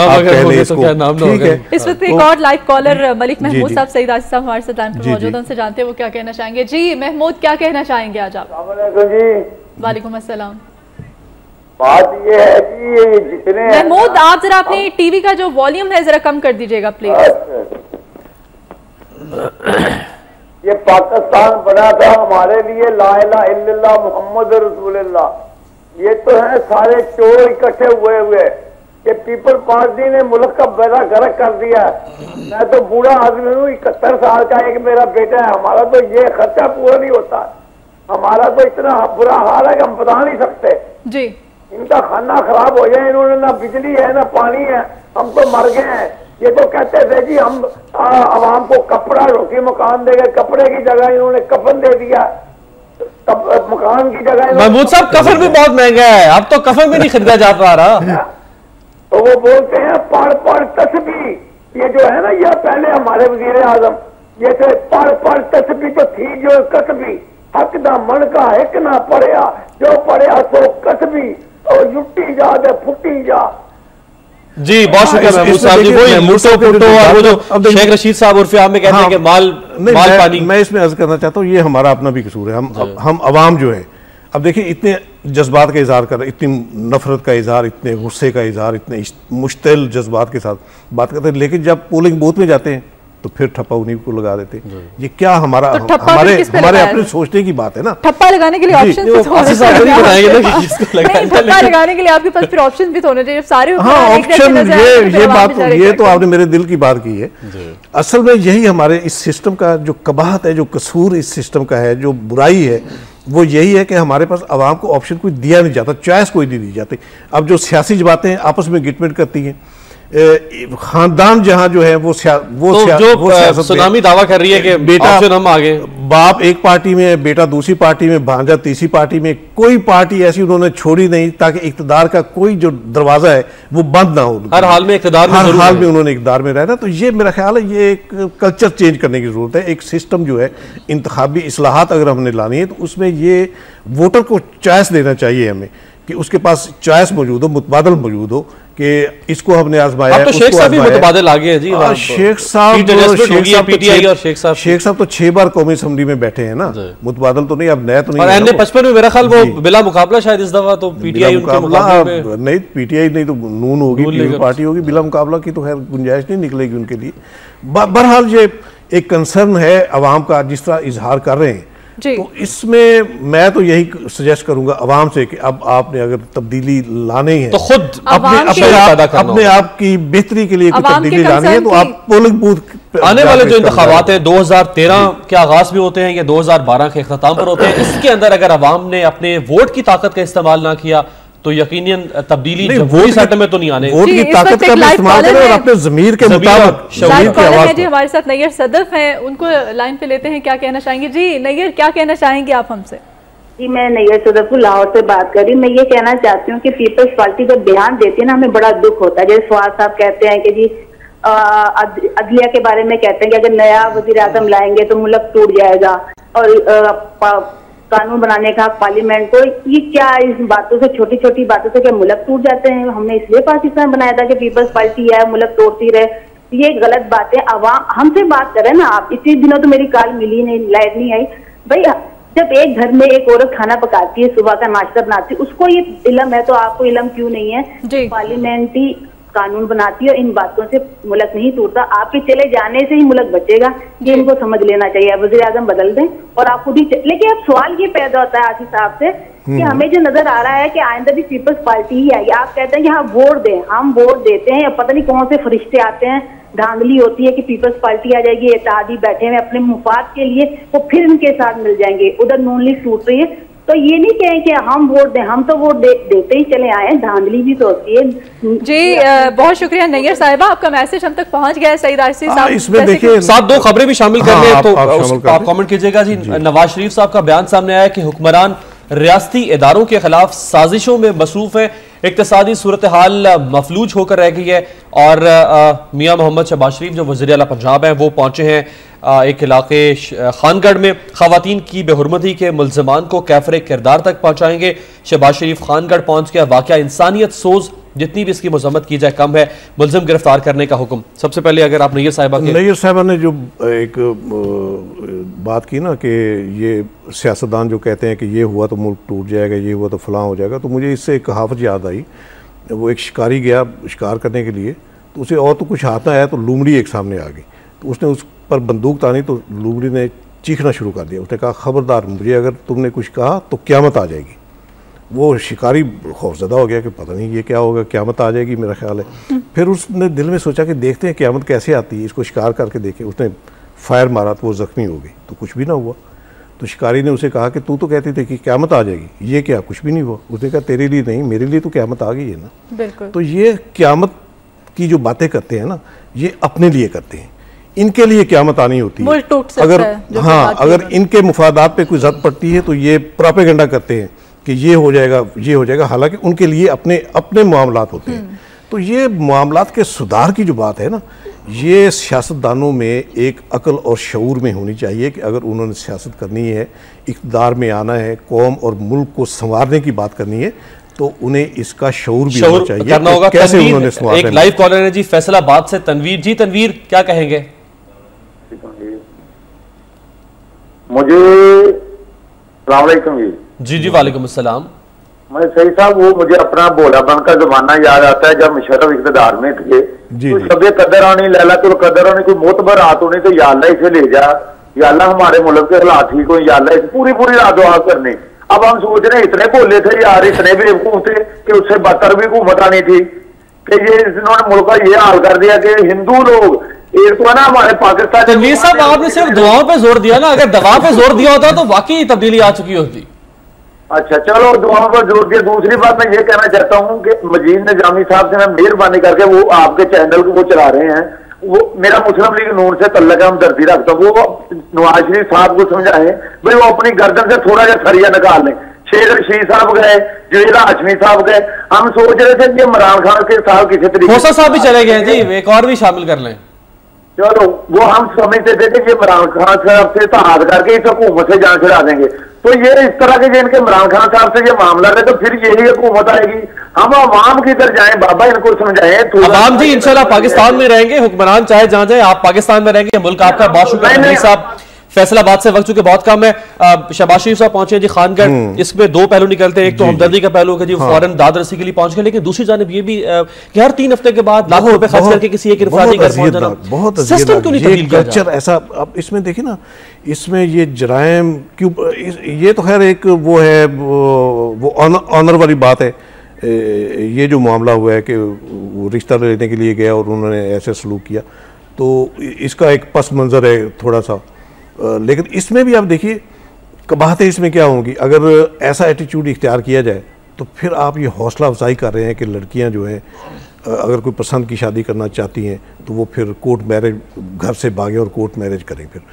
[SPEAKER 1] ठीक है। इस वक्त एक और लाइव कॉलर मलिक महमूद साहब, सईद आसी साहब हमारे साथ लाइन पर मौजूद, उनसे जानते हैं वो क्या कहना चाहेंगे। जी महमूद, क्या कहना चाहेंगे आज आप? वालेकुम अस्सलाम।
[SPEAKER 5] बात ये है कि ये जितने
[SPEAKER 1] महमूद, आप जरा अपने टीवी का जो वॉल्यूम है जरा कम कर दीजिएगा प्लीज।
[SPEAKER 5] ये पाकिस्तान बना था हमारे लिए, ला इलाहा इल्लल्लाह मुहम्मद रसूलुल्लाह। ये तो है सारे चोर इकट्ठे हुए हुए कि पीपल पार्टी ने मुल्क का बेड़ा गर्क कर दिया। मैं तो बूढ़ा आदमी हूँ, इकहत्तर साल का एक मेरा बेटा है, हमारा तो ये खर्चा पूरा नहीं होता। हमारा तो इतना बुरा हाल है कि हम बता नहीं सकते जी। इनका खाना खराब हो जाए, इन्होंने ना बिजली है ना पानी है, हम तो मर गए हैं। ये तो कहते थे जी हम आवाम को कपड़ा रोटी मकान देंगे, कपड़े की जगह इन्होंने कफन दे दिया, मकान की जगह।
[SPEAKER 2] महमूद साहब कफन भी बहुत महंगा है, अब तो कफन भी नहीं खरीदा जा पा रहा।
[SPEAKER 5] तो वो बोलते हैं पढ़ पढ़ तस्बीह, ये जो है ना, ये पहले हमारे वजीर आजम ये थे, पढ़ पढ़ तस्बीह तो थी जो कसबी, हक दा मन का एक ना पढ़िया, जो पढ़िया सो कसबी, और युट्टी जा दे फुट्टी जा।
[SPEAKER 2] जी बहुत शुक्रिया महमूद साहब जी। वही लूटो पुटो और वो जो शेख रशीद साहब उर्फ आम में कहते हैं कि माल माल पानी।
[SPEAKER 3] मैं इसमें अर्ज करना चाहता हूँ, ये हमारा अपना भी कसूर है। हम हम अवाम जो है, अब देखिए इतने जज्बात का इजहार कर रहे, इतनी नफरत का इजहार, इतने गुस्से का इजहार, इतने मुश्तिल जज्बात के साथ बात करते हैं, लेकिन जब पोलिंग बूथ में जाते हैं तो फिर ठप्पा उन्हीं को लगा देते। ये क्या हमारा तो हमारे हमारे अपने सोचने की बात है ना।
[SPEAKER 1] ठप्पा लगाने के लिए ऑप्शन भी ठप्पा लगाने के लिए आपके पास फिर ऑप्शन भी होने चाहिए सारे।
[SPEAKER 3] हाँ ऑप्शन, ये ये बात ये तो आपने मेरे दिल की बात की है। असल में यही हमारे इस सिस्टम का जो कबाहत है, जो कसूर इस सिस्टम का है, जो बुराई है, वो यही है कि हमारे पास आवाम को ऑप्शन कोई दिया नहीं जाता, चॉइस कोई नहीं दी जाती। अब जो सियासी जमातें आपस में गिटमिट करती हैं, खानदान जहां जो है वो वो
[SPEAKER 2] तो जो वो सुनामी दावा कर रही है कि बेटा हम आगे,
[SPEAKER 3] बाप एक पार्टी में, बेटा दूसरी पार्टी में, भांजा तीसरी पार्टी में, कोई पार्टी ऐसी उन्होंने छोड़ी नहीं ताकि इक़्तिदार का कोई जो दरवाजा है वो बंद ना हो।
[SPEAKER 2] हर हाल में इक़्तिदार में,
[SPEAKER 3] हर हाल में उन्होंने इक़्तिदार में रहना। तो ये मेरा ख्याल है ये एक कल्चर चेंज करने की जरूरत है। एक सिस्टम जो है, इंतखाबी इस्लाहात अगर हमने लानी है तो उसमें ये वोटर को चॉइस देना चाहिए हमें, कि उसके पास चॉइस मौजूद हो, मुतबादल मौजूद हो, कि इसको हमने आजमाया है।
[SPEAKER 2] तो शेख साहब भी मुतबादल आ गए हैं जी।
[SPEAKER 3] शेख साहब शेख साहब तो छह बार कौमी असेंबली में बैठे हैं ना, मुतबादल तो नहीं, अब नया तो नहीं।
[SPEAKER 2] और एन पचपन में मेरा ख्याल वो बिला मुकाबला शायद इस दफा तो पीटीआई
[SPEAKER 3] नहीं, पीटीआई नहीं तो नून होगी, पार्टी होगी, बिला मुकाबला की तो खैर गुंजाइश नहीं निकलेगी उनके लिए। बहरहाल ये एक कंसर्न है अवाम का, जिस तरह इजहार कर रहे हैं। तो इसमें मैं तो यही सजेस्ट करूंगा अवाम से कि अब आपने अगर तब्दीली लानी है
[SPEAKER 2] तो खुद
[SPEAKER 3] अपने अपने, अपने आप की बेहतरी के लिए कोई तब्दीली लानी है तो आप पोलिंग बूथ
[SPEAKER 2] आने वाले जो इंतखाबात है दो हजार तेरह के आगाज में होते हैं या दो हजार बारह के इख्तिताम पर होते हैं, इसके अंदर अगर अवाम ने अपने वोट की ताकत का इस्तेमाल ना किया तो यकीनन तब्दीली जमहूरी सेटल में तो नहीं आने।
[SPEAKER 3] वोट की ताकत का इस्तेमाल करें और अपने ज़मीर के मुताबिक शरीर की आवाज़।
[SPEAKER 1] जी हमारे साथ नैयर सदफ हैं, उनको लाइन पे लेते हैं, क्या कहना चाहेंगे? जी नैयर, क्या कहना चाहेंगे आप हमसे?
[SPEAKER 6] जी मैं नैयर सदफ लाहौर से बात कर रही हूँ। मैं ये कहना चाहती हूँ कि पीपल्स पार्टी जब बयान देती है ना, हमें बड़ा दुख होता है। जैसे फवाद साहब कहते हैं कि जी अदलिया के बारे में कहते हैं कि अगर नया वजीर आजम लाएंगे तो मुल्क टूट जाएगा, और कानून बनाने का पार्लियामेंट को, ये क्या इस बातों से, छोटी छोटी बातों से क्या मुल्क टूट जाते हैं? हमने इसलिए पाकिस्तान बनाया था कि पीपल्स पार्टी है, मुल्क तोड़ती रहे। ये गलत बात है। अवाम हमसे बात करें ना, आप इसी दिनों तो मेरी कॉल मिली नहीं, लाइट नहीं आई भाई। जब एक घर में एक औरत खाना पकाती है, सुबह का नाश्ता बनाती है, उसको ये इल्म है तो आपको इल्म क्यों नहीं है? पार्लियामेंट्री कानून बनाती है, इन बातों से मुल्क नहीं टूटता। आपके चले जाने से ही मुल्क बचेगा, ये इनको समझ लेना चाहिए। वज़ीर आज़म बदल दें और आप खुद ही। लेकिन अब सवाल ये पैदा होता है आसी साहब से कि हमें जो नजर आ रहा है कि आइंदा भी पीपल्स पार्टी ही आई। आप कहते हैं कि हाँ वोट दें, हम वोट देते हैं, पता नहीं कौन से फरिश्ते आते हैं, धांधली होती है कि पीपल्स पार्टी आ जाएगी, इत्तेहादी बैठे हैं अपने मुफाद के लिए, वो फिर इनके साथ मिल जाएंगे। उधर नून लीग टूट रही है, तो ये नहीं कहें कि हम वोट दें, हम तो वोट दे, देते ही चले आए, धांधली भी तो होती है।
[SPEAKER 1] जी बहुत शुक्रिया नैयर साहिबा, आपका मैसेज हम तक पहुंच गया है। सईद आसी साहब
[SPEAKER 3] इसमें देखिए
[SPEAKER 2] साथ दो खबरें भी शामिल कर रहे हैं, तो आप कमेंट कीजिएगा जी। नवाज शरीफ साहब का बयान सामने आया कि हुक्मरान रियासती इदारों के खिलाफ साजिशों में मसरूफ है, इक्तिसादी सूरत हाल मफलूज होकर रह गई है। और मियां मोहम्मद शहबाज शरीफ जो वज़ीर आला पंजाब हैं वो पहुंचे हैं एक इलाके खानगढ़ में, खवातीन की बेहुरमती के मुल्ज़िमान को कैफरे किरदार तक पहुंचाएंगे। शहबाज शरीफ खानगढ़ पहुंच गया, वाक़या इंसानियत सोज जितनी भी इसकी मजम्मत की जाए कम है, मुल्ज़िम गिरफ्तार करने का हुक्म। सबसे पहले अगर आप नैयर साहिबा के
[SPEAKER 3] नैयर साहिबा ने जो एक बात की ना कि ये सियासतदान जो कहते हैं कि ये हुआ तो मुल्क टूट जाएगा, ये हुआ तो फलां हो जाएगा, तो मुझे इससे एक कहावत याद आई। वो एक शिकारी गया शिकार करने के लिए, तो उसे और तो कुछ हाथ ना आया तो लूमड़ी एक सामने आ गई, तो उसने उस पर बंदूक तानी तो लूमड़ी ने चीखना शुरू कर दिया। उसने कहा खबरदार, मुझे अगर तुमने कुछ कहा तो क़यामत आ जाएगी। वो शिकारी खौफजदा हो गया कि पता नहीं ये क्या होगा, क़यामत आ जाएगी मेरा ख्याल है। फिर उसने दिल में सोचा कि देखते हैं क़यामत कैसे आती है, इसको शिकार करके देखें। उसने फायर मारा तो वो ज़ख्मी हो गई, तो कुछ भी ना हुआ। तो शिकारी ने उसे कहा कि तू तो कहती थी कि क़यामत आ जाएगी, ये क्या, कुछ भी नहीं हुआ। उसने कहा तेरे लिए नहीं, मेरे लिए तो क़यामत आ गई है ना।
[SPEAKER 1] बिल्कुल।
[SPEAKER 3] तो ये क़यामत की जो बातें करते हैं ना, ये अपने लिए करते हैं, इनके लिए क़यामत आनी होती है। अगर हाँ अगर इनके मुफादात पे कोई ज़द पड़ती है तो ये प्रोपेगेंडा करते हैं कि ये हो जाएगा ये हो जाएगा, हालांकि उनके लिए अपने अपने मामलात होते हैं। तो ये मामलात के सुधार की जो बात है ना, ये सियासतदानों में एक अक्ल और शऊर में होनी चाहिए कि अगर उन्होंने सियासत करनी है, इक़्तिदार में आना है, कौम और मुल्क को संवारने की बात करनी है, तो उन्हें इसका शऊर भी होना चाहिए करना होगा। कैसे उन्होंने संवारना।
[SPEAKER 2] एक लाइव कॉलर है जी फैसलाबाद से तनवीर जी। तनवीर क्या कहेंगे?
[SPEAKER 7] मुझे सलाम
[SPEAKER 2] जी जी वालेकुम अस्सलाम।
[SPEAKER 7] मैं सही साहब, वो मुझे अपना बोलापन का जमाना याद आता है जब मुशर्रफ इक़्तिदार में थे। तो सबे कदर आनी लैला तो कदर आनी, कोई मोतबर रात होनी तो या अल्लाह इसे ले जा, या अल्लाह हमारे मुल्क के हालात ठीक हो, या अल्लाह पूरी पूरी रात दुआ करनी। अब हम सोच रहे इतने भोले थे यार, इतने बेवकूफ थे कि उससे बदतर भी हुकूमत आनी थी कि ये इन्होंने मुल्क का ये हाल कर दिया कि हिंदू लोग एक तो है ना हमारे पाकिस्तान।
[SPEAKER 2] तनवीर साहब आपने सिर्फ दुआओं पे जोर दिया ना, अगर दवा पे जोर दिया होता तो वाकई तब्दीली आ चुकी होती।
[SPEAKER 7] अच्छा चलो दुआओं पर जोर दिया। दूसरी बात मैं ये कहना चाहता हूँ कि मजीद निजामी साहब से मैं मेहरबानी करके, वो आपके चैनल को वो चला रहे हैं, वो मेरा मुस्लिम लीग नून से तल्लक हमदर्दी रखता हूँ, वो नवाज शरीफ साहब को समझाएं भाई वो अपनी गर्दन से थोड़ा सा सरिया निकाल लें। शेख रशीद साहब गए, जुवेदा हाशमी साहब गए, हम सोच रहे थे कि इमरान खान के साथ किसी तरीके
[SPEAKER 2] खोसा साहब भी चले गए जी, एक और भी शामिल कर लें।
[SPEAKER 7] चलो वो हम समझते थे कि इमरान खान साहब से तहाद करके इस हुकूमत से जान छुड़ा देंगे, तो ये इस तरह के जिनके इमरान खान साहब से ये मामला है तो फिर यही हुकूमत आएगी। हम अवाम की तरफ जाएं बाबा, इनको समझाएं।
[SPEAKER 2] अवाम जी इंशाल्लाह पाकिस्तान में रहेंगे, हुक्मरान चाहे जहां जाए, आप पाकिस्तान में रहेंगे, मुल्क आपका। बहुत शुक्रिया साहब। फैसलाबाद से वक्त चूंकि बहुत कम है, शहबाज शरीफ साहब पहुंचे जी खानगढ़, इसमें दो पहलू निकलते हैं। एक तो हमदर्दी का पहलू है जी, हाँ। फौरन दाद रसी के लिए पहुंच गए, लेकिन दूसरी जानिब ये भी कि हर तीन हफ्ते के बाद लाखों रुपए खर्च करके किसी एक इरफानी घर पहुंच जाना, बहुत सिस्टम क्यों नहीं तब्दील किया जाता?
[SPEAKER 3] ऐसा अब इसमें देखिए ना, इसमें ये जराइम क्यों, ये तो खैर एक वो है, वो ऑनर वाली बात है। ये जो मामला हुआ है कि वो रिश्ता लेने के लिए गया और उन्होंने ऐसे सलूक किया, तो इसका एक पस मंजर है थोड़ा सा। लेकिन इसमें भी आप देखिए कबाहतें इसमें क्या होंगी अगर ऐसा एटीट्यूड इख्तियार किया जाए, तो फिर आप ये हौसला अफजाई कर रहे हैं कि लड़कियां जो हैं अगर कोई पसंद की शादी करना चाहती हैं तो वो फिर कोर्ट मैरिज, घर से भागें और कोर्ट मैरिज करें। फिर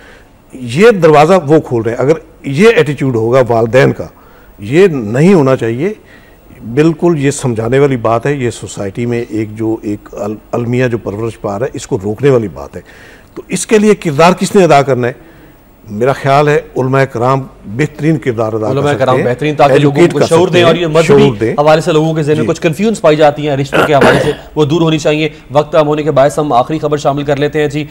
[SPEAKER 3] ये दरवाज़ा वो खोल रहे हैं। अगर ये एटीट्यूड होगा वालिदैन का, ये नहीं होना चाहिए। बिल्कुल ये समझाने वाली बात है। ये सोसाइटी में एक जो एक अल, अलमिया जो परवरिश पा रहा है, इसको रोकने वाली बात है। तो इसके लिए किरदार किसने अदा करना है? मेरा ख्याल है उलमा कराम बेहतरीन किरदार अदा कर सकते हैं,
[SPEAKER 2] बेहतरीन, ताकि लोगों को शऊर दें और ये मजहबी हवाले से लोगों के ज़हन में कुछ कंफ्यूजन पाई जाती हैं रिश्तों के हवाले से, वो दूर होनी चाहिए। वक्त कम होने के बायस हम आखिरी खबर शामिल कर लेते हैं जी।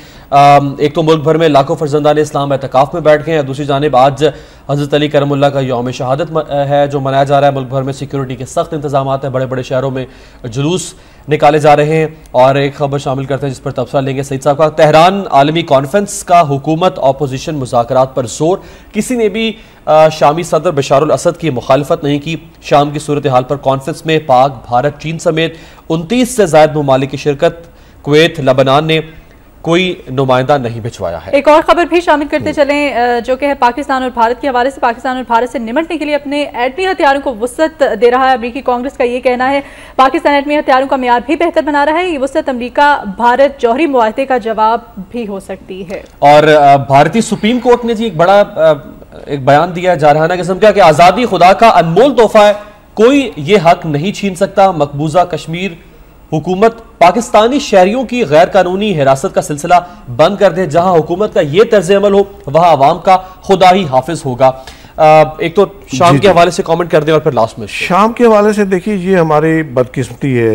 [SPEAKER 2] एक तो मुल्क भर में लाखों फर्जंदान इस्लाम एतकाफ में बैठ गए हैं, दूसरी जानिब आज हज़रत अली करमुल्लाह का यौम शहादत है जो मनाया जा रहा है। मुल्क भर में सिक्योरिटी के सख्त इंतजाम हैं, बड़े बड़े शहरों में जुलूस निकाले जा रहे हैं। और एक खबर शामिल करते हैं जिस पर तबसरा लेंगे सईद साहब का। तेहरान आलमी कॉन्फ्रेंस का हुकूमत अपोजिशन मुज़ाकरात पर जोर, किसी ने भी शामी सदर बशारुल असद की मुखालफत नहीं की। शाम की सूरत हाल पर कॉन्फ्रेंस में पाक, भारत, चीन समेत उनतीस से ज्यादा ममालिक की शिरकत। कुवैत, लबनान ने कोई नुमाइंदा नहीं भिजवाया है।
[SPEAKER 1] एक और खबर भी शामिल करते चलें जो कि है पाकिस्तान और भारत के हवाले से। पाकिस्तान और भारत से निमटने के लिए अपने एटमी हथियारों को वुसअत दे रहा है अमरीकी कांग्रेस का ये कहना है। पाकिस्तान एटमी हथियारों का मियार भी बेहतर बना रहा है। ये वुसअत अमरीका भारत जौहरी मुआहदे का जवाब भी हो सकती है।
[SPEAKER 2] और भारतीय सुप्रीम कोर्ट ने जी एक बड़ा एक बयान दिया है जारहाना किस्म का कि आज़ादी खुदा का अनमोल तोहफा है, कोई ये हक नहीं छीन सकता। मकबूजा कश्मीर हुकूमत पाकिस्तानी शहरियों की गैर कानूनी हिरासत का सिलसिला बंद कर दे। जहां हुकूमत का ये तर्ज अमल हो वहां अवाम का खुदा ही हाफिज होगा। एक तो शाम के हवाले से कमेंट कर दें और फिर लास्ट में
[SPEAKER 3] शाम के हवाले से देखिए, ये हमारी बदकिस्मती है,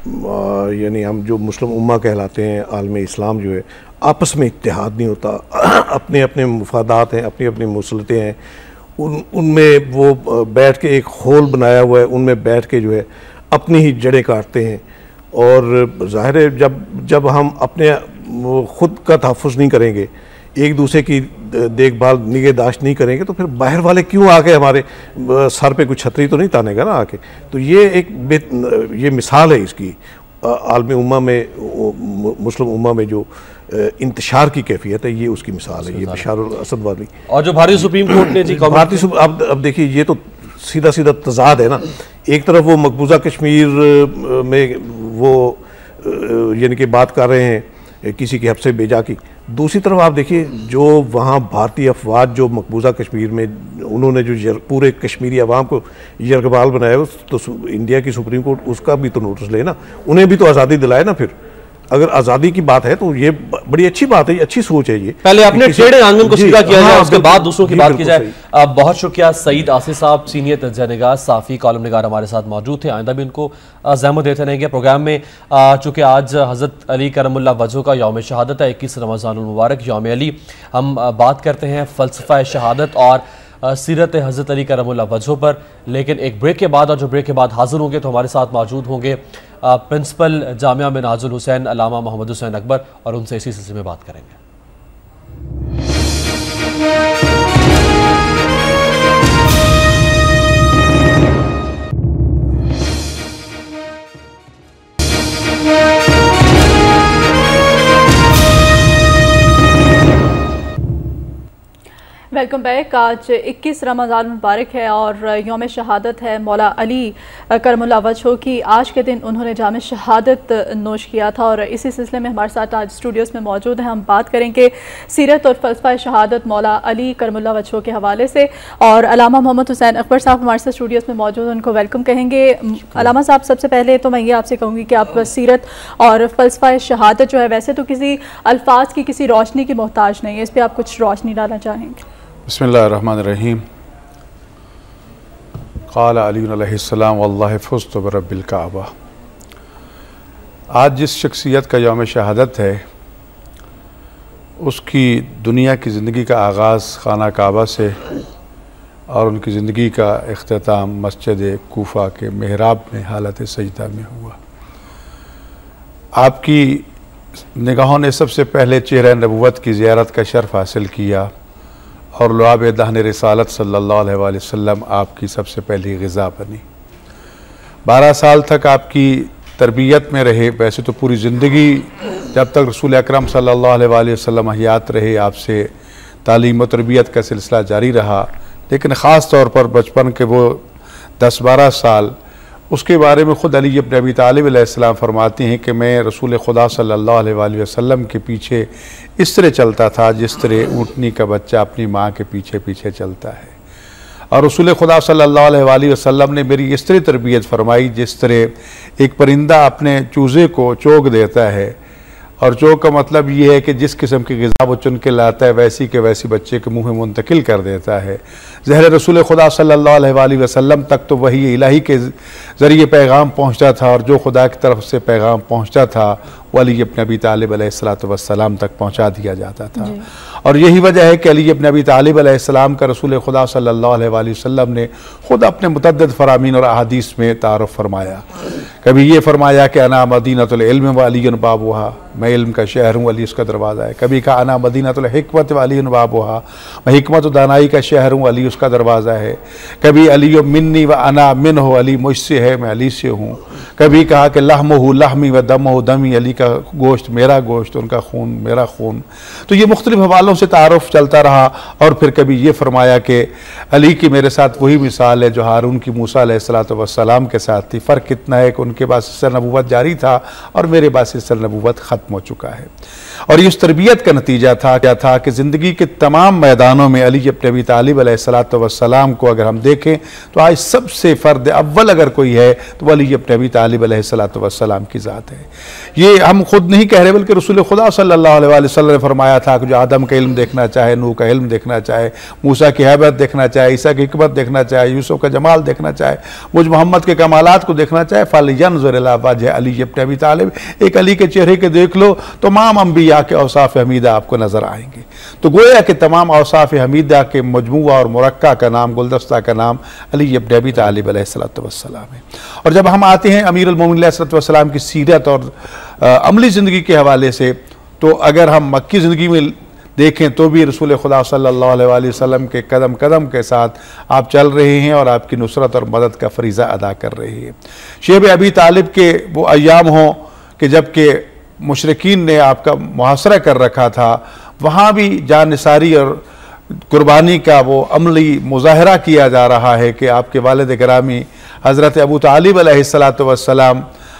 [SPEAKER 3] यानी हम जो मुस्लिम उम्मा कहलाते हैं, आलम इस्लाम जो है, आपस में इत्तेहाद नहीं होता। अपने अपने मुफादात हैं, अपनी अपनी मुसलतें हैं, उन उनमें वो बैठ के एक होल बनाया हुआ है, उनमें बैठ के जो है अपनी ही जड़ें काटते हैं। और ज़ाहिर है जब जब हम अपने ख़ुद का तहफ़्फ़ुज़ नहीं करेंगे, एक दूसरे की देखभाल निगहदाश्त नहीं करेंगे, तो फिर बाहर वाले क्यों आके हमारे सर पे कुछ छतरी तो नहीं तानेगा ना आके। तो ये एक ये मिसाल है इसकी आलमी उम्मा में, मुस्लिम उम्मा में जो इंतशार की कैफियत है, ये उसकी मिसाल है, ये बशारुल असद वाली।
[SPEAKER 2] और जो भारतीय सुप्रीम कोर्ट ने जी
[SPEAKER 3] भारतीय अब अब देखिए, ये तो सीधा सीधा तजाद है ना। एक तरफ वो मकबूजा कश्मीर में वो यानी कि बात कर रहे हैं किसी के हफ्ते बेजा की। दूसरी तरफ आप देखिए जो वहाँ भारतीय अफवाज जो मकबूजा कश्मीर में उन्होंने जो पूरे कश्मीरी अवाम को यरगबाल बनाया, तो इंडिया की सुप्रीम कोर्ट उसका भी तो नोटिस ले ना, उन्हें भी तो आज़ादी दिलाए ना। फिर अगर आज़ादी की बात है तो ये बड़ी अच्छी बात है, अच्छी सोच है। ये
[SPEAKER 2] पहले अपने टेढ़े आंगन को सीधा किया जाए, उसके बाद दूसरों की बात की जाए। बहुत शुक्रिया सईद आसी साहब, सीनियर तज्ज़िया निगार, साफ़ी, कॉलम निगार हमारे साथ मौजूद थे। आइंदा भी उनको ज़हमत देते रहेंगे प्रोग्राम में। चूँकि आज हज़रत अली करमुल्लाह वजह का यौम शहादत है, इक्कीस रमज़ानुल मुबारक यौम अली, हम बात करते हैं फ़लसफ़ा शहादत और सीरत हज़रत अली करमुल्लाह वजह पर। लेकिन एक ब्रेक के बाद, और जो ब्रेक के बाद हाजिर होंगे तो हमारे साथ मौजूद होंगे प्रिंसिपल जामिया मिनहाजुल हुसैन अलामा मोहम्मद हुसैन अकबर, और उनसे इसी सिलसिले में बात करेंगे।
[SPEAKER 1] Welcome back. आज इक्कीस रमज़ान मुबारक है और यौम शहादत है मौला अली करमुल्लाह वजह की। आज के दिन उन्होंने जाम शहादत नोश किया था और इसी सिलसिले में हमारे साथ आज स्टूडियोज़ में मौजूद हैं। हम बात करेंगे सीरत और फ़लसफ़ा शहादत मौला अली करमुल्लाह वजह के हवाले से। और अलामा मोहम्मद हुसैन अकबर साहब हमारे साथ स्टूडियोज़ में मौजूद हैं, उनको वेलकम कहेंगे। अलामा साहब, सबसे पहले तो मैं ये आपसे कहूँगी कि आप सीरत और फ़लसफ़ा शहादत जो है वैसे तो किसी अल्फाज की, किसी रोशनी की मोहताज नहीं है, इस पर आप कुछ रोशनी डालना चाहेंगे?
[SPEAKER 8] बिस्मिल्लाहिर्रहमानिर्रहीम। क़ाल अली अलैहिस्सलाम वल्लाहि फ़ुज़्तु बिरब्बिल काबा। आज जिस शख्सियत का यौम शहादत है, उसकी दुनिया की ज़िंदगी का आगाज़ खाना काबा से और उनकी ज़िंदगी का इख्तिताम मस्जिद कूफा के मेहराब में हालत सजदा में हुआ। आपकी निगाहों ने सबसे पहले चेहरा नबुव्वत की ज़ियारत का शर्फ़ हासिल किया और लुआब दहन रिसालत सल्लल्लाहु अलैहि वसल्लम आपकी सबसे पहली ग़िज़ा बनी। बारह साल तक आपकी तरबियत में रहे। वैसे तो पूरी ज़िंदगी जब तक रसूल अकरम सल्लल्लाहु अलैहि वसल्लम हयात रहे आपसे तालीम व तरबियत का सिलसिला जारी रहा, लेकिन ख़ास तौर पर बचपन के वो दस बारह साल, उसके बारे में ख़ुद अली इब्न अबी तालिब अलैहिस्सलाम फरमाते हैं कि मैं रसूल खुदा सल्लल्लाहु अलैहि वसल्लम के पीछे इस तरह चलता था जिस तरह ऊँटनी का बच्चा अपनी माँ के पीछे पीछे चलता है। और रसूल खुदा सल्लल्लाहु अलैहि वसल्लम ने मेरी इस तरह तरबियत फरमाई जिस तरह एक परिंदा अपने चूज़े को चोग देता है, और चोग का मतलब ये है कि जिस किस्म की ग़िज़ा वो चुन के लाता है वैसी के वैसी बच्चे के मुँह में मुंतकिल कर देता है। ज़हर रसूल खुदा सल्लल्लाहु अलैहि वसल्लम तक तो वही इलाही के ज़रिए पैगाम पहुँचता था, और जो खुदा की तरफ से पैगाम पहुँचता था वो अली इब्न अबी तालिब अलैहिस्सलातु वस्सलाम तक पहुँचा दिया जाता था। और यही वजह है कि अली इब्न अबी तालिब अलैहिस्सलाम का रसूल खुदा सल्लल्लाहु अलैहि वसल्लम ने ख़ुद अपने मुतअद्दिद फ़रामीन और अहादीस में तारुफ़ फरमाया। कभी ये फरमाया कि अना मदीनतुल इल्म व अलीयुन बाबुहा, मैं इल्म का शहर हूँ, अली उसका दरवाज़ा है। कभी कहा अना मदीनतुल हिकमत व अलीयुन बाबुहा, मैं हिकमत व दानाई का शहर हूँ, अली उसका दरवाज़ा है। कभी अली मिन्नी व अना मिन हो, अली मुझसे है, मैं अली से हूँ। कभी कहा कि लहमहु लहमी व दमहु दमी, अली का गोश्त मेरा गोश्त, उनका खून मेरा खून। तो ये मुख्तलिफ हवालों से तारुफ चलता रहा। और फिर कभी ये फरमाया कि अली की मेरे साथ वही मिसाल है जो हारून की मूसा अलैहिस्सलातु वस्सलाम के साथ थी। फ़र्क कितना है कि उनके पास सिलसिला नबूवत जारी था और मेरे पास सिलसिला नबूवत ख़त्म हो चुका है। और इस तरबियत का नतीजा था क्या था कि ज़िंदगी के तमाम मैदानों में अली इब्न अबी तालिब अलैहिस्सलातु वस्सलाम को अगर हम देखें तो आज सबसे फ़र्द अव्वल अगर कोई है तो अली इब्न अबी तालिब अलैहिस्सलातु वस्सलाम की ज़ात है। ये हम खुद नहीं कह रहे बल्कि रसूल खुदा सल्लल्लाहु अलैहि वसल्लम ने फरमाया था कि जो आदम का इल्म देखना चाहे, नूह का इल्म देखना चाहे, मूसा की हैबत देखना चाहे, ईसा की हिकमत देखना चाहे, यूसुफ का जमाल देखना चाहे, मुझ मोहम्मद के कमालात को देखना चाहे, फलयंजुर इला वजह अली इब्न अबी तालिब, एक अली के चेहरे के देख लो तो तमाम अंबिया के औसाफ हमीदा आपको नज़र आएंगे। तो गोया कि तमाम औसाफ हमीदा के मजमुआ और मुरक्का का नाम, गुलदस्ता का नाम अली इब्न अबी तालिब अलैहिस्सलातु वस्सलाम है। और जब हम आते हैं अमीरुल मोमिनीन अलैहिस्सलातु वस्सलाम की सीरत और अमली ज़िंदगी के हवाले से, तो अगर हम मक्की ज़िंदगी में देखें तो भी रसूल खुदा सल्लल्लाहु अलैहि वसल्लम के कदम कदम के साथ आप चल रहे हैं और आपकी नुसरत और मदद का फरीज़ा अदा कर रहे हैं। शेब अबी तालिब के वो अय्याम हों कि जबकि मुशरिकीन ने आपका मुहासरा कर रखा था, वहाँ भी जान निसारी और कुर्बानी का वो अमली मुजाहरा किया जा रहा है कि आपके वालिद गिरामी हज़रत अबू तालिब अलैहिस्सलातु वस्सलाम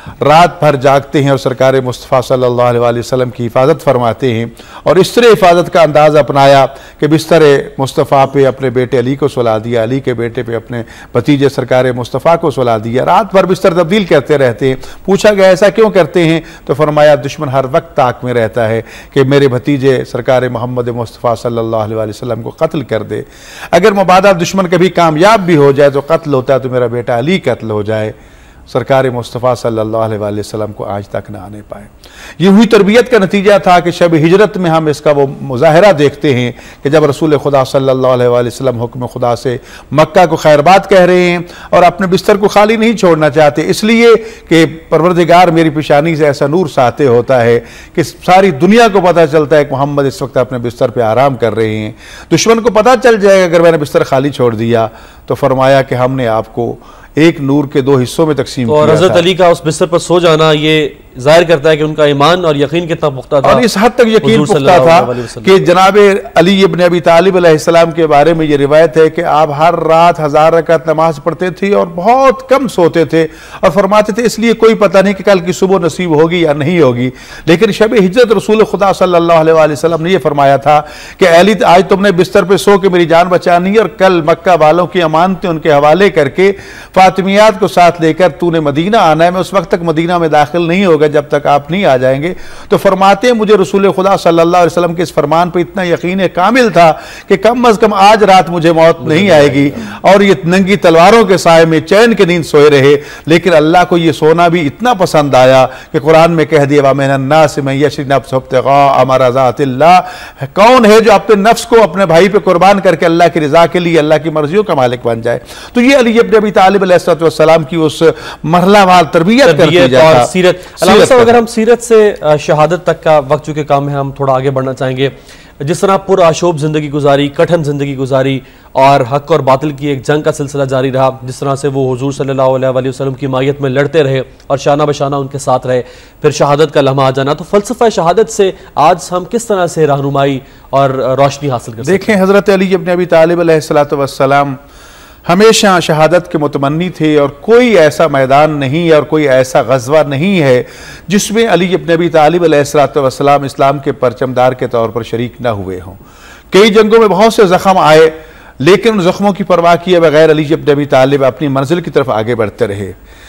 [SPEAKER 8] रात भर जागते हैं और सरकार मुस्तफ़ा सल्लल्लाहु अलैहि वसल्लम की हिफाजत फरमाते हैं। और इस तरह हिफाजत का अंदाज़ अपनाया कि बिस्तर मुस्तफ़ा पे अपने बेटे अली को सुला दिया, अली के बेटे पे अपने भतीजे सरकार मुस्तफ़ा को सुला दिया, रात भर बिस्तर तब्दील करते रहते हैं। पूछा गया ऐसा क्यों करते हैं, तो फरमाया दुश्मन हर वक्त ताक में रहता है कि मेरे भतीजे सरकार मोहम्मद मुस्तफ़ा सल्लल्लाहु अलैहि वसल्लम को कत्ल कर दे। अगर मुबादा दुश्मन कभी कामयाब भी हो जाए तो कत्ल होता है तो मेरा बेटा अली कत्ल हो जाए, सरकार मुस्तफ़ा सल्लल्लाहु अलैहि वसल्लम को आज तक ना आने पाए। ये हुई तरबियत का नतीजा था कि शब हिजरत में हम इसका वो मुजाहरा देखते हैं कि जब रसूल खुदा सल्लल्लाहु अलैहि वसल्लम हुक्म खुदा से मक्का को खैरबात कह रहे हैं और अपने बिस्तर को खाली नहीं छोड़ना चाहते, इसलिए कि परवरदिगार मेरी पेशानी से ऐसा नूर साते होता है कि सारी दुनिया को पता चलता है कि मोहम्मद इस वक्त अपने बिस्तर पर आराम कर रहे हैं। दुश्मन को पता चल जाएगा अगर मैंने बिस्तर खाली छोड़ दिया। तो फरमाया कि हमने आपको एक नूर के दो हिस्सों में तकसीम किया।
[SPEAKER 2] और हजरत अली का उस बिस्तर पर सो जाना ये जाहिर करता है कि उनका ईमान और यकीन कितना पुख्ता था,
[SPEAKER 8] और इस हद तक यकीन पुख्ता था कि जनाब अली इब्न अबी तालिब अलैहिस्सलाम के बारे में ये रिवायत है कि आप हर रात हजार रकात नमाज पढ़ते थे और बहुत कम सोते थे और फरमाते थे इसलिए कोई पता नहीं कि कल की सुबह नसीब होगी या नहीं होगी। लेकिन शब हिजरत रसूल खुदा सल्लल्लाहु अलैहि वसल्लम ने यह फरमाया था कि अली आज तुमने बिस्तर पर सो के मेरी जान बचानी है और कल मक्का वालों की अमानतें उनके हवाले करके फातिमियात को साथ लेकर तूने मदीना आना है। मैं उस वक्त तक मदीना में दाखिल नहीं होगा जब तक आप नहीं आ जाएंगे। तो फरमाते हैं मुझे रसूल खुदा सल्लल्लाहु अलैहि वसल्लम के इस फरमान पर इतना यकीन कामिल था कि कम अज कम आज रात मुझे मौत नहीं आएगी। और ये नंगी तलवारों के साए में चैन की नींद सोए रहे। लेकिन अल्लाह को ये सोना भी इतना पसंद आया कि कुरान में कह दिया वामिनन्नास मन यशरी नफ्सहु इब्तिगा मरज़ातिल्लाह, कौन है जो अपने नफ्स को अपने भाई पे कुर्बान करके अल्लाह की रजा के लिए अल्लाह की मर्जियों का मालिक बन जाए। तो ये अली इब्न अबी तालिब अलैहिस्सलाम की उस मरहलावार तरबियत करती जाता है।
[SPEAKER 2] सीरत, सीरत अगर हम सीरत से शहादत तक का वक्त चुके काम है, हम थोड़ा आगे बढ़ना चाहेंगे। जिस तरह पुरआशोब जिंदगी गुजारी, कठिन जिंदगी गुजारी और हक और बातिल की एक जंग का सिलसिला जारी रहा, जिस तरह से वो हुजूर सल्लल्लाहु अलैहि वसल्लम की मायत में लड़ते रहे और शाना बशाना उनके साथ रहे, फिर शहादत का लम्हा आ जाना, तो फलसफा शहादत से आज हम किस तरह से रहनुमाई और रोशनी हासिल कर सकते हैं?
[SPEAKER 8] देखें, हजरत अली इब्न अबी तालिब अलैहिस्सलातु वस्सलाम हमेशा शहादत के मुतमन्नी थे और कोई ऐसा मैदान नहीं और कोई ऐसा गज़वा नहीं है जिसमें अली इब्न अबी तालिब अलैहिस्सलातु वस्सलाम इस्लाम के परचमदार के तौर पर शरीक न हुए हों। कई जंगों में बहुत से ज़ख्म आए, लेकिन उन ज़ख्मों की परवाह किए बगैर अली इब्न अबी तालिब अपनी मंजिल की तरफ आगे बढ़ते रहे।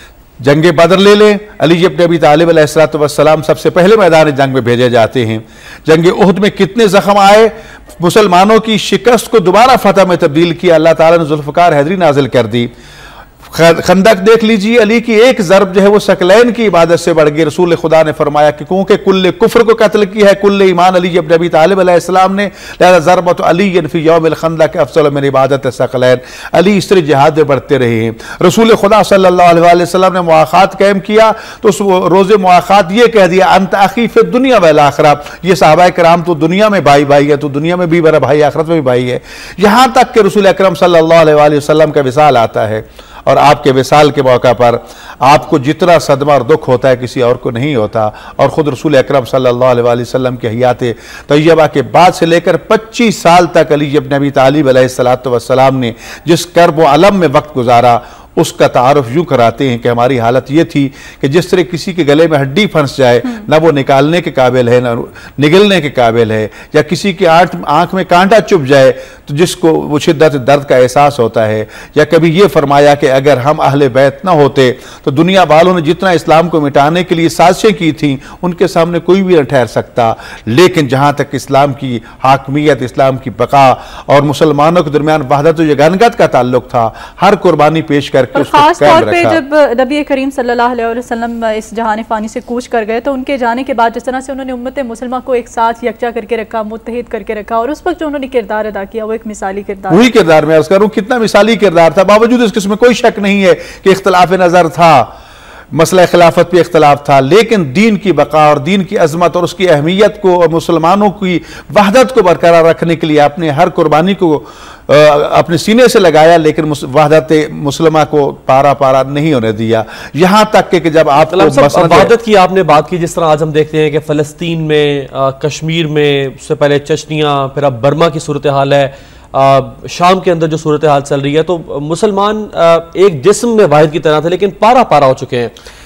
[SPEAKER 8] जंग बदर ले लें, अली इब्न अबी तालिब अलैहिस्सलातु वस्सलाम सबसे पहले मैदान जंग में भेजे जाते हैं। जंग उहद में कितने जख्म आए, मुसलमानों की शिकस्त को दोबारा फतह में तब्दील किया, अल्लाह ताला ने जुल्फ़िकार हैदरी नाजिल कर दी। खंदक देख लीजिए, अली की एक ज़रब जो है वो सकलैन की इबादत से बढ़ गई। रसूल खुदा ने फरमाया कि क्योंकि कुल्ले कुफ्र को कत्ल किया है कुल्ले ईमान अली इब्न अबी तालिब अलैहिस्सलाम ने, लिहाज़ा ज़रबत अली फी यौमिल खंदक अफ़ज़ल मिन इबादत सकलैन। अली इस तरह जिहाद में बढ़ते रहे हैं। रसूल खुदा सल्लल्लाहु अलैहि वसल्लम ने मुआख़ात कायम किया तो उस रोज़े मुआख़ात ये कह दिया अंत अख़ी फ़ी दुनिया वल आखिरा, ये सहाबा कराम तो दुनिया में भाई भाई है, तो दुनिया में भी मेरा भाई आखिरत में भी भाई है। यहाँ तक कि रसूल अकरम सल्लल्लाहु अलैहि वसल्लम का विसाल आता है और आपके विसाल के मौका पर आपको जितना सदमा और दुख होता है किसी और को नहीं होता। और ख़ुद रसूल अकरम सल्लल्लाहु अलैहि वसल्लम के हयात तैयबा के बाद से लेकर पच्चीस साल तक अली इब्न अबी तालिब अलैहिस्सलातु वस्सलाम ने जिस कर्ब व अलम में वक्त गुजारा उसका तारुफ यूँ कराते हैं कि हमारी हालत ये थी कि जिस तरह किसी के गले में हड्डी फंस जाए, ना वो निकालने के काबिल है ना निगलने के काबिल है, या किसी की आंख आँख में कांटा चुभ जाए तो जिसको वो शिद्दत दर्द का एहसास होता है। या कभी ये फरमाया कि अगर हम अहले बैत ना होते तो दुनिया वालों ने जितना इस्लाम को मिटाने के लिए साजिशें की थी उनके सामने कोई भी न ठहर सकता। लेकिन जहाँ तक इस्लाम की हाकमियत, इस्लाम की बका और मुसलमानों के दरमियान वहदत व यगानगत का ताल्लुक था, हर कुर्बानी पेश कर
[SPEAKER 1] और खास तौर पे जब नबी करीम सल्लल्लाहु अलैहि वसल्लम इस जहान फानी से कूच कर गए तो उनके जाने के बाद जिस तरह से उन्होंने उम्मत मुसलमान को एक साथ यकजा करके रखा, मुत्तहिद करके रखा, और उस वक्त जो उन्होंने किरदार अदा किया वो एक मिसाली किरदार,
[SPEAKER 8] वही किरदार मैं अर्ज करूं कितना मिसाली किरदार था। बावजूद इसमें कोई शक नहीं है कि इख्तिलाफ नजर था, मसला खिलाफत पे इख्तलाफ था, लेकिन दीन की बका और दीन की अजमत और उसकी अहमियत को और मुसलमानों की वहदत को बरकरार रखने के लिए आपने हर कुर्बानी को अपने सीने से लगाया, लेकिन वहदत मुसलमा को पारा पारा नहीं होने दिया। यहाँ तक कि जब आप
[SPEAKER 2] वहदत की आपने बात की, जिस तरह आज हम देखते हैं कि फ़लस्तीन में, कश्मीर में, उससे पहले चचनिया, फिर अब बर्मा की सूरत हाल है, आ, शाम के अंदर जो सूरत हाल चल रही है, तो मुसलमान एक जिस्म में वाहिद की तरह थे लेकिन पारा पारा हो चुके हैं।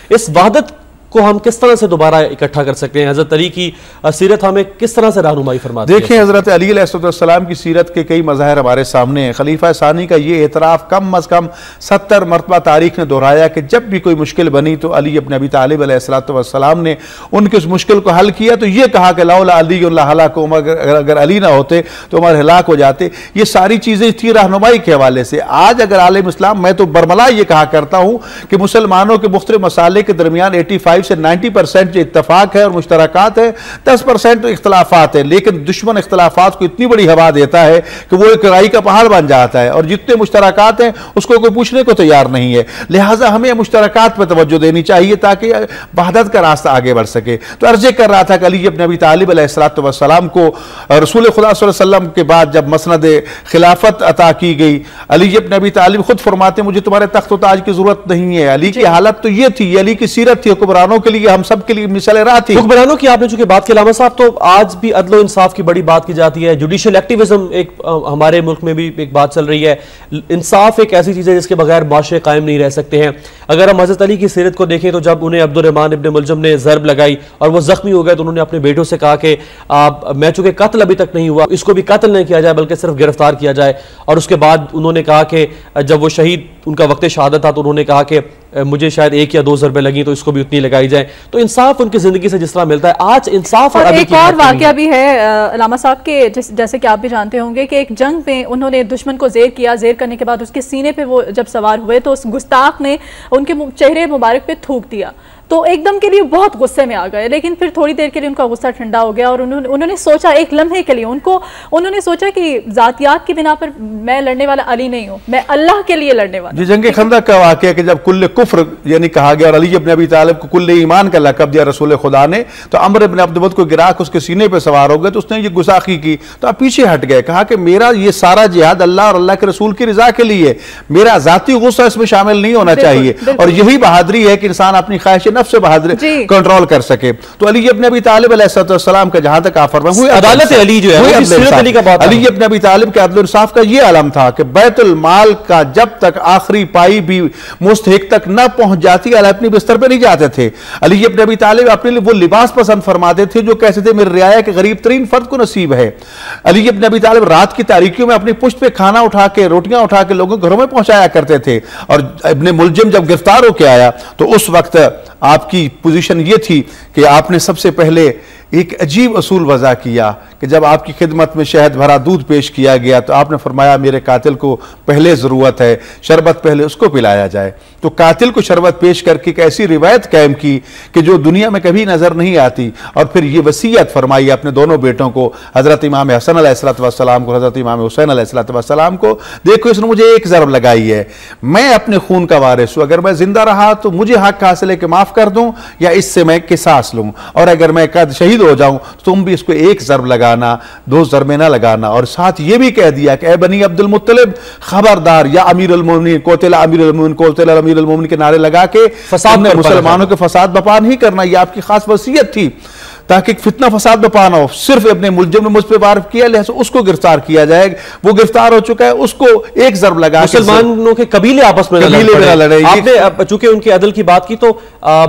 [SPEAKER 2] इस वहदत को हम किस तरह से दोबारा इकट्ठा कर सकते हैं? हजरत अली की सीरत हमें किस तरह से रहनुमाई फरमाती है?
[SPEAKER 8] देखिए, हजरत अली अलैहिस्सलाम की सीरत के कई मज़ाहिर हमारे सामने हैं। खलीफा सानी का ये एतराफ़ कम अज़ कम सत्तर मरतबा तारीख ने दोहराया कि जब भी कोई मुश्किल बनी तो अली अपने अबी तालिब अलैहिस्सलाम ने उनकी उस मुश्किल को हल किया। तो ये कहा कि लौला अली हलाकुम, अगर अगर अली ना होते तो हमारे हलाक हो जाते। ये सारी चीज़ें थी रहनुमाई के हवाले से। आज अगर आलिम इस्लाम, मैं तो बरमला ये कहा करता हूँ कि मुसलमानों के मुख्तलिफ मसाले के दरमियान एटी फाइव से नाइन्टी परसेंट जो इत्तफाक है और मुश्तरकात है, दस परसेंट इख्तलाफात है। लेकिन दुश्मन इख्तलाफात को इतनी बड़ी हवा देता है कि वो एक राई का पहाड़ बन जाता है और जितने मुश्तरकात हैं उसको कोई पूछने को तैयार नहीं है। लिहाजा हमें मुश्तरकात पर तवज्जो देनी चाहिए ताकि वहदत का रास्ता आगे बढ़ सके। तो अर्ज़े कर रहा था कि अली अपने अबी तालिब अलैहिस्सलाम को रसूल खुदा सल्लल्लाहु अलैहि वसल्लम के बाद जब मसनद खिलाफत अता की गई, अली अपने अबी तालिब खुद फरमाते मुझे तुम्हारे तख्त व ताज की जरूरत नहीं है। अली की हालत तो ये थी, अली की सीरत थी, हुक्मरानों के लिए, हम सब के लिए मिसाल राह थी।
[SPEAKER 2] हुक्मरानों की आपने चूंकि बात की अलामा साहब, तो आज भी अदल इंसाफ की बड़ी बात की जाती है। जुडिशियल एक्टिविज्म एक हमारे मुल्क में भी एक बात चल रही है। इंसाफ एक ऐसी चीज है जिसके बगैर माशरे कायम नहीं रह सकते हैं। अगर हम हजरत अली की सीरत को देखें तो जब उन्हें अब्दुर्रहमान इब्न मुलजम ने ज़रब लगाई और वो जख्मी हो गए तो उन्होंने अपने बेटों से कहा कि आप, मैं चूंकि कत्ल अभी तक नहीं हुआ, इसको भी कत्ल नहीं किया जाए बल्कि सिर्फ गिरफ्तार किया जाए। और उसके बाद उन्होंने कहा कि जब वो शहीद, उनका वक्त शहादत था, तो उन्होंने कहा कि मुझे शायद एक या दो ज़रबे लगी तो इसको भी उतनी लगाई जाए। तो इंसाफ उनकी जिंदगी से जिस तरह मिलता है आज इंसाफ।
[SPEAKER 1] और एक और वाकया भी है अलामा साहब के, जैसे कि आप भी जानते होंगे कि एक जंग में उन्होंने दुश्मन को जेर किया, जेर करने के बाद उसके सीने पे वो जब सवार हुए तो उस गुस्ताख ने उनके चेहरे मुबारक पे थूक दिया। तो एकदम के लिए बहुत गुस्से में आ गए, लेकिन फिर थोड़ी देर के लिए उनका गुस्सा ठंडा हो गया और उन्होंने उन्होंने सोचा एक लम्हे के लिए उनको उन्होंने सोचा कि जातियात की बिना पर मैं लड़ने वाला अली नहीं हूँ, मैं अल्लाह के लिए लड़ने वाला।
[SPEAKER 8] जी, जंग खंदक का वाकया कि जब कुल्ले कुफ्र यानी कहा गया और अली इब्न अबी तालिब को कुल्ले ईमान का लक़ब दिया रसूल खुदा ने, तो अमर इब्न अब्दुवद को गिरा के उसके सीने पर सवार हो गए तो उसने ये गुस्ताखी की। तो आप पीछे हट गए, कहा कि मेरा ये सारा जिहाद अल्लाह और अल्लाह के रसूल की रजा के लिए, मेरा जाती गुस्सा इसमें शामिल नहीं होना चाहिए। और यही बहादुरी है कि इंसान अपनी ख्वाहिश नफ्स से बहादुरी कंट्रोल कर सके। तो अली इब्न अबी तालिब अलैहिस्सलाम का जहां तक आफर हुई
[SPEAKER 2] अदालत अली जो है,
[SPEAKER 8] अली का बात, अली इब्न अबी तालिब के अदल इंसाफ का यह आलम था कि बैतुल माल का जब तक आखिरी पाई भी मुस्तहिक तक न पहुंच जाती अली अपनी बिस्तर पर नहीं जाते थे। अली इब्न अबी तालिब अपने लिए वो लिबास पसंद फरमाते थे जो कहते थे मेरे रियाया के गरीब तरीन फर्द को नसीब है। अली इब्न अबी तालिब रात की तारीकियों में अपनी पुश्त पे खाना उठा के, रोटियां उठा के लोगों के घरों में पहुंचाया करते थे। और इब्न मुलजिम जब गिरफ्तार होकर आया तो उस वक्त आपकी पोजीशन ये थी कि आपने सबसे पहले एक अजीब असूल वज़ा किया कि जब आपकी खिदमत में शहद भरा दूध पेश किया गया तो आपने फरमाया मेरे कातिल को पहले ज़रूरत है, शरबत पहले उसको पिलाया जाए। तो कातिल को शरबत पेश करके एक ऐसी रिवायत कायम की कि जो दुनिया में कभी नज़र नहीं आती। और फिर ये वसीयत फरमाई अपने दोनों बेटों को, हज़रत इमाम हसन अलैहिस्सलाम को, हज़रत इमाम हुसैन अलैहिस्सलाम को, देखो इसने मुझे एक ज़रब लगाई है, मैं अपने खून का वारिस हूँ, अगर मैं जिंदा रहा तो मुझे हक हासिल है कि माफ़ कर दूँ या इससे मैं किसास लूँ, और अगर मैं कद शहीद हो जाऊँ तुम भी इसको एक ज़रब लगाना, दो ज़रबे ना लगाना। और साथ ये भी कह दिया कि ए बनी अब्दुल मुत्तलिब खबरदार, या अमीर अल मोमिनीन कोतिला अमीर अल मोमिनीन कोतिला अमीर अल मोमिनीन के नारे लगा के फसाद में मुसलमानों के फसाद बपा नहीं करना। ये आपकी खास वसीयत थी ताकि फितना फसाद बपा ना हो। सिर्फ अपने मुलजिम ने मुझ पर वार किया, लिहाजा उसको गिरफ्तार किया जाए, वो गिरफ्तार हो चुका है, उसको एक ज़रब लगा।
[SPEAKER 2] मुसलमानों के कबीले आपस में
[SPEAKER 8] कबीले में लड़े।
[SPEAKER 2] आपने चूंकि उनके अदल की बात की तो आ,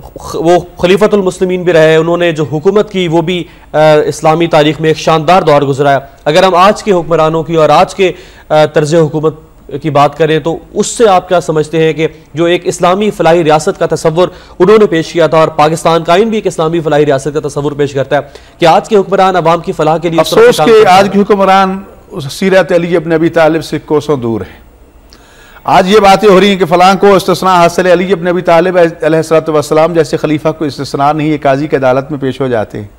[SPEAKER 2] वो खलीफतुल मुस्लिमीन भी रहे, उन्होंने जो हुकूमत की वो भी आ, इस्लामी तारीख में एक शानदार दौर गुजराया। अगर हम आज के हुक्मरानों की और आज के तर्ज हुकूमत की बात करें तो उससे आप क्या समझते हैं कि जो एक इस्लामी फलाही रियासत का तस्वुर उन्होंने पेश किया था, और पाकिस्तान कायम भी एक इस्लामी फलाही रियासत का तस्वुर पेश करता है, कि आज के हुक्मरान अवाम की फलाह के लिए
[SPEAKER 8] अफसोस के आज के हुक्मरान सीरत अली इब्न अबी तालिब से कोसों दूर है। आज ये बातें हो रही हैं कि फलां को इस्तिस्ना हासिल है, अली इब्न अबी तालिब अलैहिस्सलाम जैसे खलीफा को इस्तिस्ना नहीं है, काजी की अदालत में पेश हो जाते हैं।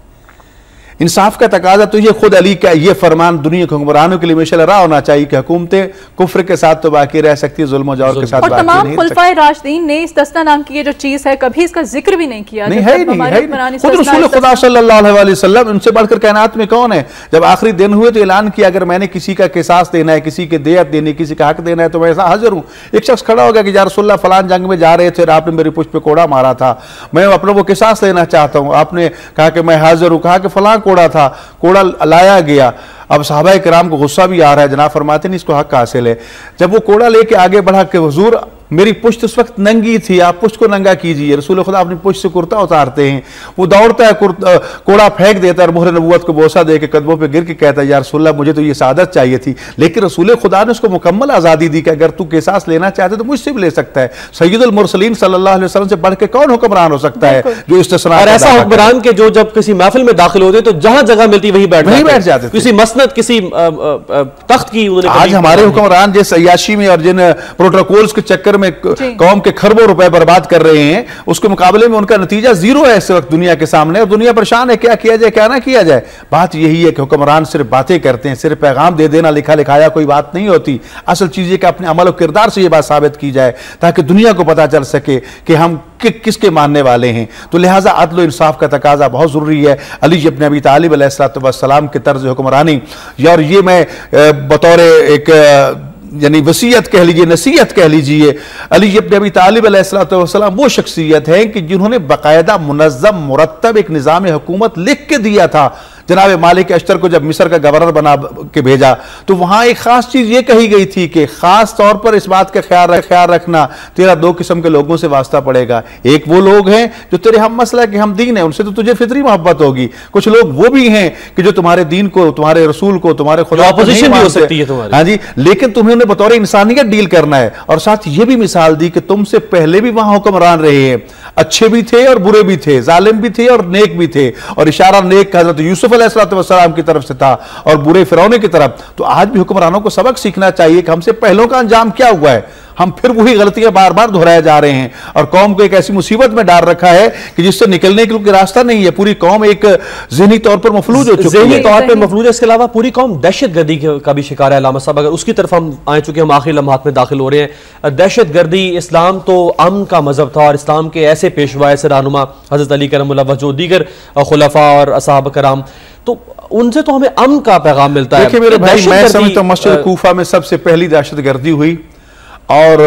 [SPEAKER 8] इंसाफ का तकाजा तो ये खुद अली का ये फरमान दुनिया के हुक्मरानों के लिए मिशल रहा होना चाहिए कि हुकूमतें कुफ्र के साथ तो बाकी रह सकती है, जुल्म जौर के साथ
[SPEAKER 1] और तमाम खुलफाए राशिदीन ने इस दस्ता नाम की ये जो चीज है कभी इसका जिक्र भी नहीं किया।
[SPEAKER 8] नहीं है, नहीं है। खुद रसूल खुदा सल्लल्लाहु अलैहि वसल्लम, उनसे बढ़कर कायनात में कौन है, जब आखिरी दिन हुए तो ऐलान किया अगर मैंने किसी का किसास देना है, किसी के देयत देनी, किसी का हक देना है तो मैं ऐसा हाजिर हूँ। एक शख्स खड़ा हो गया कि या रसूलल्लाह फलान जंग में जा रहे थे और आपने मेरी पुष्प पे कोड़ा मारा था, मैं अपना वो किसास लेना चाहता हूँ। आपने कहा कि मैं हाजिर हूँ, कहा कि फलां कोड़ा था, कोड़ा लाया गया। अब सहाबा किराम को गुस्सा भी आ रहा है, जनाब फरमाते नहीं इसको हक हासिल है। जब वो कोड़ा लेके आगे बढ़ा के हुजूर मेरी पुश्त उस वक्त नंगी थी, आप पुश्त को नंगा कीजिए। रसूल खुदा अपनी पुश्त से कुर्ता उतारते हैं, वो दौड़ता है, कोड़ा फेंक देता है और मोहर नबूवत को बोसा दे के कदमों पे गिर के कहता है या रसूल अल्लाह मुझे तो ये सादत चाहिए थी। लेकिन रसूल खुदा ने उसको मुकम्मल आज़ादी दी कि अगर तू किसास लेना चाहते तो मुझसे भी ले सकता है। सैयदुल मुरसलीन सल्लल्लाहु अलैहि वसल्लम से बढ़ के कौन हुक्मरान हो सकता है जो इस्तिस्ना।
[SPEAKER 2] और ऐसा हुक्मरान के जो जब किसी महफिल में दाखिल होते तो जहां जगह मिलती वही बैठ
[SPEAKER 8] वहीं बैठ जाते,
[SPEAKER 2] किसी मसनद किसी तख्त की।
[SPEAKER 8] आज हमारे हुक्मरान जिस अय्याशी में और जिन प्रोटोकॉल्स के चक्कर में कौम के खरबों रुपए बर्बाद कर रहे हैं, उसके मुकाबले में उनका नतीजा जीरो है इस वक्त दुनिया के सामने, और दुनिया परेशान है क्या किया जाए क्या ना किया जाए। बात यही है कि हुक्मरान सिर्फ बातें करते हैं, सिर्फ पैगाम दे देना लिखा लिखाया कोई बात नहीं होती। असल चीज ये कि अपने अमल और किरदार से ये बात साबित की जाए ताकि दुनिया को पता चल सके कि हम कि, किसके मानने वाले हैं। तो लिहाजा अदल और इंसाफ का तकाजा बहुत जरूरी है। अली इब्न अबी तालिब अलैहिस्सलाम के तर्ज हुक्मरानी, और ये मैं बतौर एक यानी वसीयत कह लीजिए, नसीहत कह लीजिए, अली इब्न अबी तालिब अलैहिस्सलाम वो शख्सियत है कि जिन्होंने बाकायदा मुनज़्ज़म मुरत्तब एक निज़ाम हुकूमत लिख के दिया था। जनाब मालिक अश्तर को जब मिस्र का गवर्नर बना के भेजा तो वहां एक खास चीज ये कही गई थी कि खास तौर पर इस बात का ख्याल ख्याल रखना, तेरा दो किस्म के लोगों से वास्ता पड़ेगा। एक वो लोग हैं जो तेरे हम मसला के हम दीन है, उनसे तो तुझे फितरी मोहब्बत होगी। कुछ लोग वो भी हैं कि जो तुम्हारे दीन को, तुम्हारे रसूल को, तुम्हारे खुदा
[SPEAKER 2] ऑपोजिशन भी हो सकती है तुम्हारी।
[SPEAKER 8] हाँ जी, लेकिन तुम्हें उन्हें बतौर इंसानियत डील करना है। और साथ ये भी मिसाल दी कि तुमसे पहले भी वहां हुक्मरान रहे हैं, अच्छे भी थे और बुरे भी थे, जालिम भी थे और नेक भी थे। और इशारा नेक हजरत यूसुफ अलैहिस्सलाम की तरफ से था और बुरे फिरौने की तरफ। तो आज भी हुक्मरानों को सबक सीखना चाहिए कि हमसे पहलों का अंजाम क्या हुआ है, हम फिर वही गलतियां बार बार दोहराए जा रहे हैं और कौम को एक ऐसी मुसीबत में डाल रखा है कि जिससे निकलने के लिए रास्ता नहीं है। पूरी कौम एक ज़हनी तौर पर मफलूज हो चुकी है,
[SPEAKER 2] ज़हनी तौर पर मफलूज है। इसके अलावा पूरी कौम दहशतगर्दी का भी शिकार है। अलामा साहब, अगर उसकी तरफ हम आए, चूंकि हम आखिरी लम्हात में दाखिल हो रहे हैं, दहशतगर्दी, इस्लाम तो अमन का मजहब था और इस्लाम के ऐसे पेशवा, ऐसे रहनुमा हजरत अली करमुल्लाह वजह, जो दीगर खुलफा और असहाब कराम, तो उनसे तो हमें अमन का पैगाम मिलता है।
[SPEAKER 8] देखिए मेरे भाई, मैं समझता हूं मस्जिद कूफा में सबसे पहली दहशतगर्दी हुई और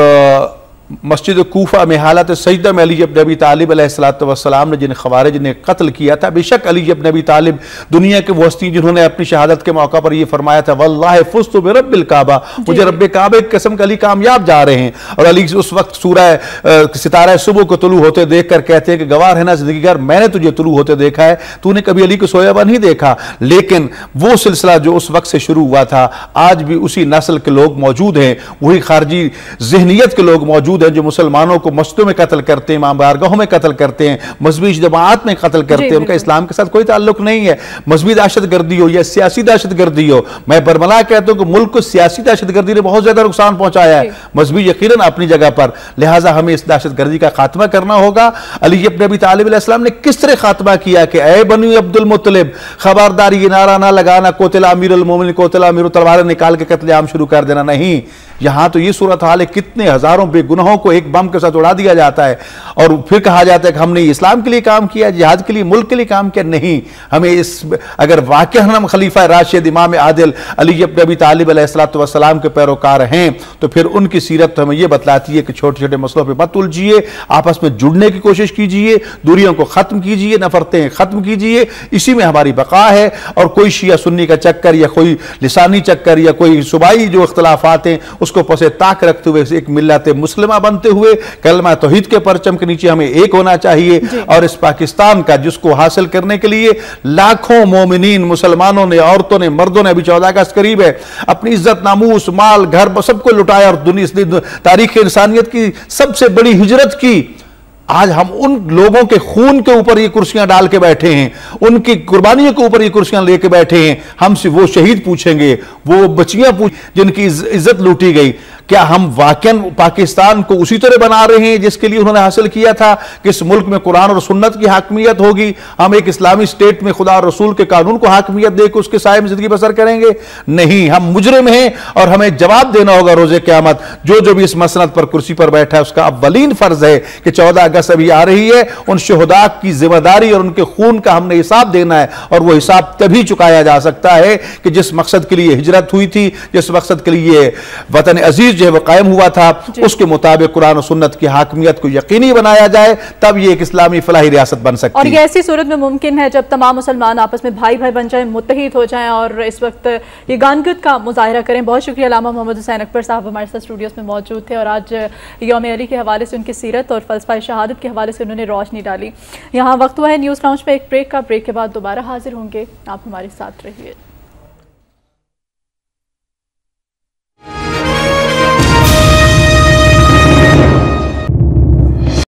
[SPEAKER 8] मस्जिद कूफा में हालत सजदा में अली इब्न अबी तालिब अलैहिस्सलाम ने जिन खवारिज ने कत्ल किया था, बेशक अली इब्न अबी तालिब दुनिया के वो हस्ती जिन्होंने अपनी शहादत के मौका पर यह फरमाया था वल्लाहि फुज़्तु बिरब्बिल काबा, मुझे रब्बे काबे की कसम अली कामयाब जा रहे हैं। और अली उस वक्त सूरह सितारा सुबह को तुलू होते देख कर कहते हैं कि गवाह रहना जिंदगी घर, मैंने तुझे तुलू होते देखा है, तूने कभी अली को सोया हुआ नहीं देखा। लेकिन वो सिलसिला जो उस वक्त से शुरू हुआ था, आज भी उसी नस्ल के लोग मौजूद हैं, वही खारजी जहनीत के लोग मौजूद हैं जो मुसलमानों को मस्जिदों में कत्ल करते हैं, इमाम बारगाहों में कत्ल करते हैं, मजहबी जमात में कत्ल करते हैं। उनका इस्लाम के साथ कोई ताल्लुक नहीं है। मजहबी दहशतगर्दी हो या सियासी दहशतगर्दी हो, मैं बरमला कहता हूं कि मुल्क को सियासी दहशतगर्दी ने बहुत ज्यादा नुकसान पहुंचाया है, मजहबी यकीनन अपनी जगह पर। लिहाजा हमें इस दहशतगर्दी का खात्मा करना होगा। अली इब्न अबी तालिब अलैहिस्सलाम ने किस तरह खात्मा किया कि ए बनी अब्दुल मुत्तलिब, खबरदार ये नारा ना लगाना कोतला अमीरुल मोमिनीन, कोतला अमीरुल, तलवारें निकाल के कत्लेआम शुरू कर देना, नहीं। यहां तो ये सूरत हाल है, कितने हजारों बेगुनाहों को एक बम के साथ उड़ा दिया जाता है और फिर कहा जाता है कि हमने इस्लाम के लिए काम किया, जिहाद के लिए, मुल्क के लिए काम किया। नहीं, हमें इस अगर वाकई हम खलीफा राशिद इमाम आदिल अली इब्न अबी तालिब अलैहिस्सलाम के पैरोकार हैं तो फिर उनकी सीरत तो हमें यह बतलाती है कि छोटे छोटे मसलों पर मत उलझिए, आपस में जुड़ने की कोशिश कीजिए, दूरियों को खत्म कीजिए, नफरतें खत्म कीजिए, इसी में हमारी बका है। और कोई शिया सुन्नी का चक्कर या कोई लिसानी चक्कर या कोई सूबाई जो इख्तलाफात हैं उसको पसे ताक रखते हुए एक मिल्लत मुस्लिमा बनते हुए कलमा तौहीद के परचम के नीचे हमें एक होना चाहिए। और इस पाकिस्तान का जिसको हासिल करने के लिए लाखों मोमिनीन, मुसलमानों ने, औरतों ने, मर्दों ने, अभी चौदह अगस्त करीब है, अपनी इज्जत, नामूस, माल, घर सबको लुटाया और दुनिया तारीख इंसानियत की सबसे बड़ी हिजरत की। आज हम उन लोगों के खून के ऊपर ये कुर्सियां डाल के बैठे हैं, उनकी कुर्बानियों के ऊपर ये कुर्सियां लेके बैठे हैं। हमसे वो शहीद पूछेंगे, वो बच्चियां पूछ जिनकी इज्जत लूटी गई, क्या हम वाकई पाकिस्तान को उसी तरह बना रहे हैं जिसके लिए उन्होंने हासिल किया था कि इस मुल्क में कुरान और सुन्नत की हाकमियत होगी, हम एक इस्लामी स्टेट में खुदा और रसूल के कानून को हाकमियत देकर उसके साए में जिंदगी बसर करेंगे? नहीं, हम मुजरिम हैं और हमें जवाब देना होगा रोजे क़यामत। जो जो भी इस मसनद पर कुर्सी पर बैठा है उसका अव्वलीन फर्ज है कि चौदह अगस्त अभी आ रही है, उन शहदा की जिम्मेदारी और उनके खून का हमने हिसाब देना है। और वह हिसाब तभी चुकाया जा सकता है कि जिस मकसद के लिए हिजरत हुई थी, जिस मकसद के लिए वतन अजीज चीज़ जो है वो कायम हुआ था, उसके मुताबिक कुरान और सुन्नत की हाकमियत को यकीनी बनाया जाए, तब ये एक इस्लामी फलाही रियासत बन सकती है।
[SPEAKER 1] और ये ऐसी सूरत में मुमकिन है जब तमाम मुसलमान आपस में भाई भाई बन जाएं, मुत्तहिद हो जाएं और इस वक्त ये गानगत का मुजाहिरा करें। बहुत शुक्रिया अलामा मोहम्मद हुसैन अकबर साहब हमारे साथ स्टूडियोज़ में मौजूद थे और आज यौम अली के हवाले से उनकी सीरत और फ़लसफ़ा शहादत के हवाले से उन्होंने रोशनी डाली। यहाँ वक्त हुआ है न्यूज़ लाउंज में एक ब्रेक का। ब्रेक के बाद दोबारा हाजिर होंगे, आप हमारे साथ रहिए।